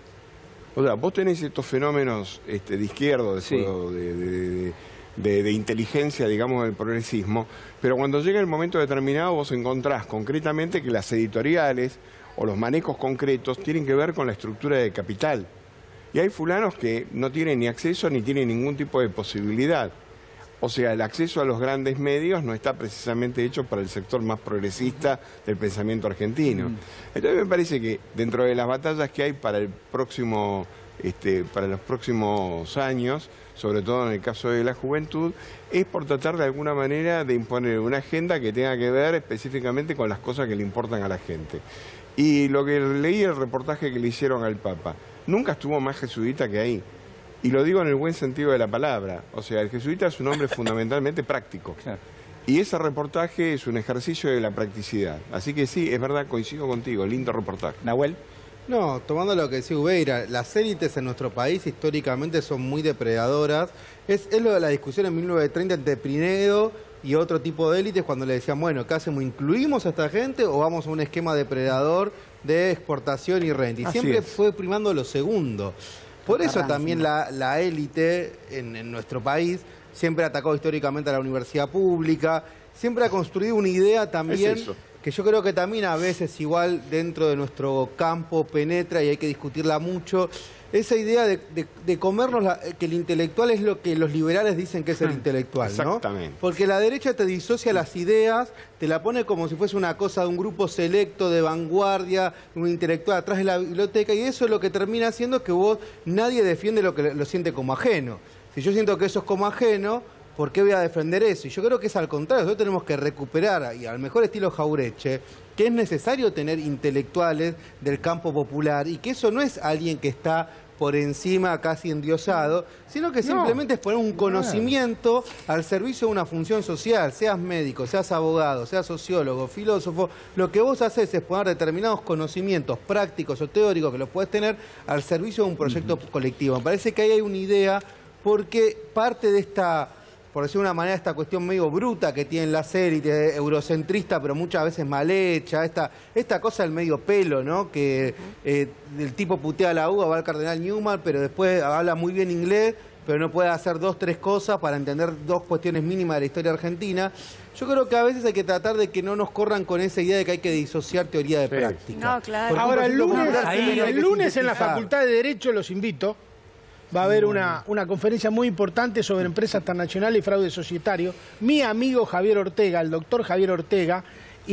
O sea, vos tenés estos fenómenos este, de izquierda, de,
Sí.
de, de, de, de, de inteligencia, digamos, del progresismo, pero cuando llega el momento determinado vos encontrás concretamente que las editoriales o los manejos concretos tienen que ver con la estructura de capital. Y hay fulanos que no tienen ni acceso ni tienen ningún tipo de posibilidad. O sea, el acceso a los grandes medios no está precisamente hecho para el sector más progresista del pensamiento argentino. Mm. Entonces me parece que dentro de las batallas que hay para el próximo, este, para los próximos años, sobre todo en el caso de la juventud, es por tratar de alguna manera de imponer una agenda que tenga que ver específicamente con las cosas que le importan a la gente. Y lo que leí el reportaje que le hicieron al Papa, nunca estuvo más jesuita que ahí. Y lo digo en el buen sentido de la palabra. O sea, el jesuita es un hombre fundamentalmente práctico. Claro. Y ese reportaje es un ejercicio de la practicidad. Así que sí, es verdad, coincido contigo, lindo reportaje.
Nahuel.
No, tomando lo que decía Ubeira, las élites en nuestro país históricamente son muy depredadoras. Es, es lo de la discusión en mil novecientos treinta entre Pinedo y otro tipo de élites cuando le decían, bueno, ¿qué hacemos? ¿Incluimos a esta gente o vamos a un esquema depredador de exportación y renta? Y
Así
siempre
es.
fue primando lo segundo. Por eso también la, la élite en, en nuestro país siempre ha atacado históricamente a la universidad pública, siempre ha construido una idea también
Es eso.
que yo creo que también a veces igual dentro de nuestro campo penetra y hay que discutirla mucho, esa idea de, de, de comernos, la, que el intelectual es lo que los liberales dicen que es el intelectual, ¿no?
Exactamente.
Porque la derecha te disocia las ideas, te la pone como si fuese una cosa de un grupo selecto, de vanguardia, un intelectual atrás de la biblioteca, y eso es lo que termina haciendo que vos, nadie defiende lo que lo siente como ajeno. Si yo siento que eso es como ajeno, ¿por qué voy a defender eso? Y yo creo que es al contrario, nosotros tenemos que recuperar, y al mejor estilo Jauretche, que es necesario tener intelectuales del campo popular, y que eso no es alguien que está por encima, casi endiosado, sino que simplemente no. es poner un conocimiento al servicio de una función social, seas médico, seas abogado, seas sociólogo, filósofo, lo que vos haces es poner determinados conocimientos prácticos o teóricos que los puedes tener al servicio de un proyecto uh-huh. colectivo. Me parece que ahí hay una idea, porque parte de esta, por decirlo de una manera, esta cuestión medio bruta que tienen las élites, eurocentrista, pero muchas veces mal hecha, esta, esta cosa del medio pelo, ¿no? Que eh, el tipo putea a la uva, va al cardenal Newman, pero después habla muy bien inglés, pero no puede hacer dos, tres cosas para entender dos cuestiones mínimas de la historia argentina. Yo creo que a veces hay que tratar de que no nos corran con esa idea de que hay que disociar teoría de sí. práctica.
No, claro.
Ahora, el lunes, ahí, el lunes en la Facultad de Derecho, los invito, va a haber una, una conferencia muy importante sobre empresas transnacionales y fraude societario. Mi amigo Javier Ortega, el doctor Javier Ortega,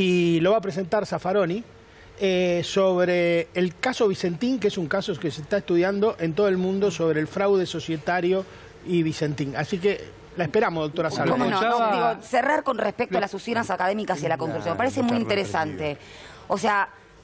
y lo va a presentar Zaffaroni, eh, sobre el caso Vicentín, que es un caso que se está estudiando en todo el mundo sobre el fraude societario y Vicentín. Así que la esperamos, doctora Salvo.
¿Cómo no? No, digo, cerrar con respecto a las usinas académicas y a la construcción. Me parece muy interesante. O sea,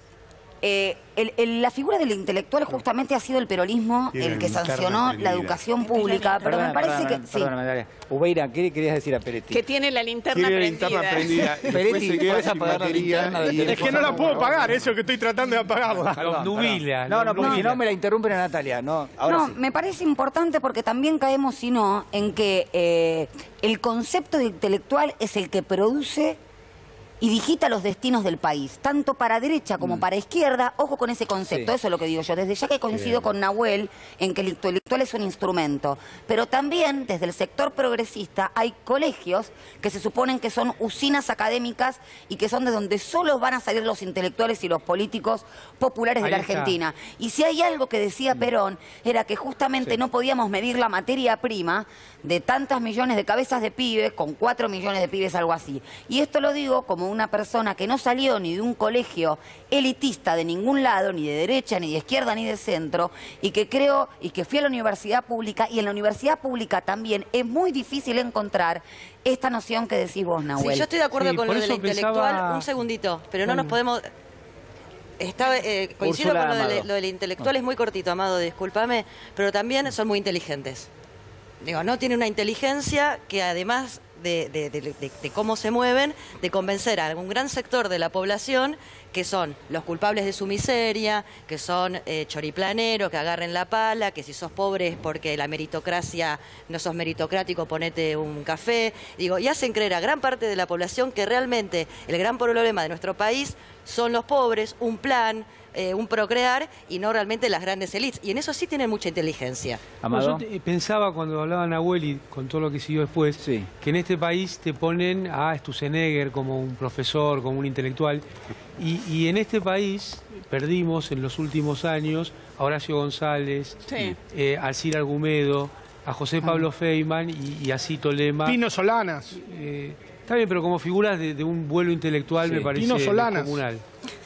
eh, el, el, la figura del intelectual justamente ha sido el peronismo el que sancionó la educación pública, pero
Perdona,
me parece
perdona,
que...
Perdona,
sí.
Natalia. Ubeira, ¿qué querías decir a Peretti?
Que tiene la linterna
Tiene la
prendida.
linterna prendida. y después
Peretti,
se queda
¿puedes
sin
apagar la
batería
linterna del
y-
teléfono?
Es que no la puedo pagar, eso que estoy tratando de apagarla.
Perdón,
nubila,
perdón. No, no, porque
nubila.
si no me la interrumpen a Natalia. No, ahora
no,
sí.
me parece importante porque también caemos, si no, en que eh, el concepto de intelectual es el que produce y digita los destinos del país, tanto para derecha como mm. para izquierda. Ojo con ese concepto, sí. Eso es lo que digo yo, desde ya que coincido Bien. con Nahuel en que el intelectual es un instrumento, pero también desde el sector progresista hay colegios que se suponen que son usinas académicas y que son de donde solo van a salir los intelectuales y los políticos populares Ahí de la está. Argentina. Y si hay algo que decía Perón, era que justamente sí. no podíamos medir la materia prima de tantas millones de cabezas de pibes con cuatro millones de pibes, algo así. Y esto lo digo como una persona que no salió ni de un colegio elitista de ningún lado, ni de derecha, ni de izquierda, ni de centro, y que creo, y que fui a la universidad pública, y en la universidad pública también es muy difícil encontrar esta noción que decís vos, Nahuel.
Sí, yo estoy de acuerdo
Sí,
con
por
lo del
eso
intelectual,
pensaba-
un segundito, pero no nos podemos... Está, eh, coincido
Úrsula
con lo, de-
Amado.
lo del intelectual, es muy cortito, Amado, discúlpame, pero también son muy inteligentes. Digo, no tiene una inteligencia que además de, de- de- de- de cómo se mueven, de convencer a algún gran sector de la población que son los culpables de su miseria, que son eh, choriplaneros, que agarren la pala, que si sos pobre es porque la meritocracia, no sos meritocrático, ponete un café. Digo, y hacen creer a gran parte de la población que realmente el gran problema de nuestro país son los pobres, un plan, eh, un procrear y no realmente las grandes élites. Y en eso sí tienen mucha inteligencia.
No, yo te- pensaba cuando hablaba Nahuel y con todo lo que siguió después, que en este país te ponen a Sturzenegger como un profesor, como un intelectual, y, y en este país perdimos en los últimos años a Horacio González,
Sí.
eh, a Alcira Argumedo, a José Pablo Feynman y, y a Cito Lema.
Pino Solanas.
Eh, está bien, pero como figuras de, de un vuelo intelectual
Sí.
me parece
Pino Solanas.
descomunal.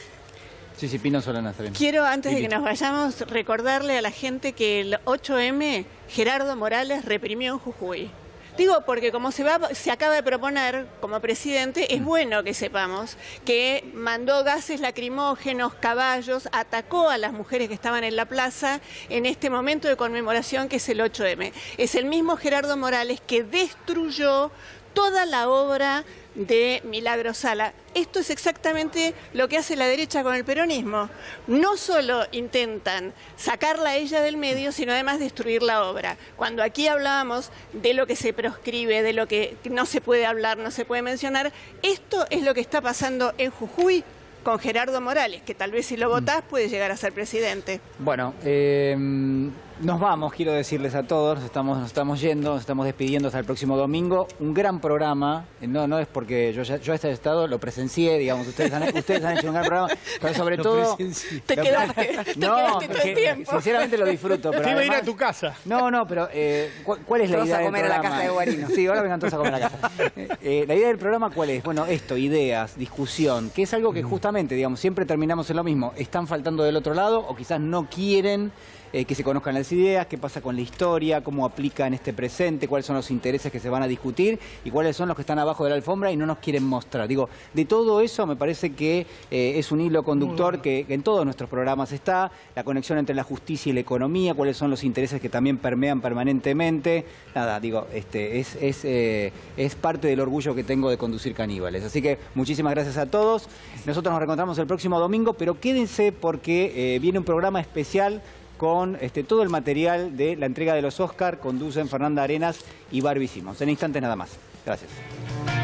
Sí, sí, Pino Solanas también.
Quiero, antes de
Vicky.
que nos vayamos, recordarle a la gente que el ocho eme Gerardo Morales reprimió en Jujuy. Digo porque como se, va, se acaba de proponer como presidente, es bueno que sepamos que mandó gases lacrimógenos, caballos, atacó a las mujeres que estaban en la plaza en este momento de conmemoración que es el ocho eme. Es el mismo Gerardo Morales que destruyó toda la obra de Milagro Sala. Esto es exactamente lo que hace la derecha con el peronismo. No solo intentan sacarla a ella del medio, sino además destruir la obra. Cuando aquí hablábamos de lo que se proscribe, de lo que no se puede hablar, no se puede mencionar, esto es lo que está pasando en Jujuy con Gerardo Morales, que tal vez si lo votás puede llegar a ser presidente.
Bueno, eh, nos vamos, quiero decirles a todos, nos estamos, nos estamos yendo, nos estamos despidiendo hasta el próximo domingo. Un gran programa, no, no es porque yo, ya, yo este estado lo presencié, digamos, ustedes han, ustedes han hecho un gran programa, pero sobre
Lo
todo...
presencié.
Te quedaste, te
no,
quedaste todo el
porque
tiempo.
sinceramente lo disfruto. Pero
Te iba a ir a
además-
tu casa.
No, no, pero eh, ¿cu- ¿cuál es la
Todos
idea
a
del
comer a la
programa?
casa de Guarino.
Sí, ahora vengan todos a comer a la casa. Eh, la idea del programa, ¿cuál es? Bueno, esto, ideas, discusión, que es algo que justamente, digamos, siempre terminamos en lo mismo. Están faltando del otro lado o quizás no quieren eh, que se conozcan las ideas, qué pasa con la historia, cómo aplica en este presente, cuáles son los intereses que se van a discutir y cuáles son los que están abajo de la alfombra y no nos quieren mostrar. Digo, de todo eso me parece que eh, es un hilo conductor que, que en todos nuestros programas está, la conexión entre la justicia y la economía, cuáles son los intereses que también permean permanentemente. Nada, digo, este es, es, eh, es parte del orgullo que tengo de conducir Caníbales. Así que muchísimas gracias a todos. Nosotros nos reencontramos el próximo domingo, pero quédense porque eh, viene un programa especial con este, todo el material de la entrega de los Oscar. Conducen Fernanda Arenas y Barbie Simons. En instantes nada más. Gracias.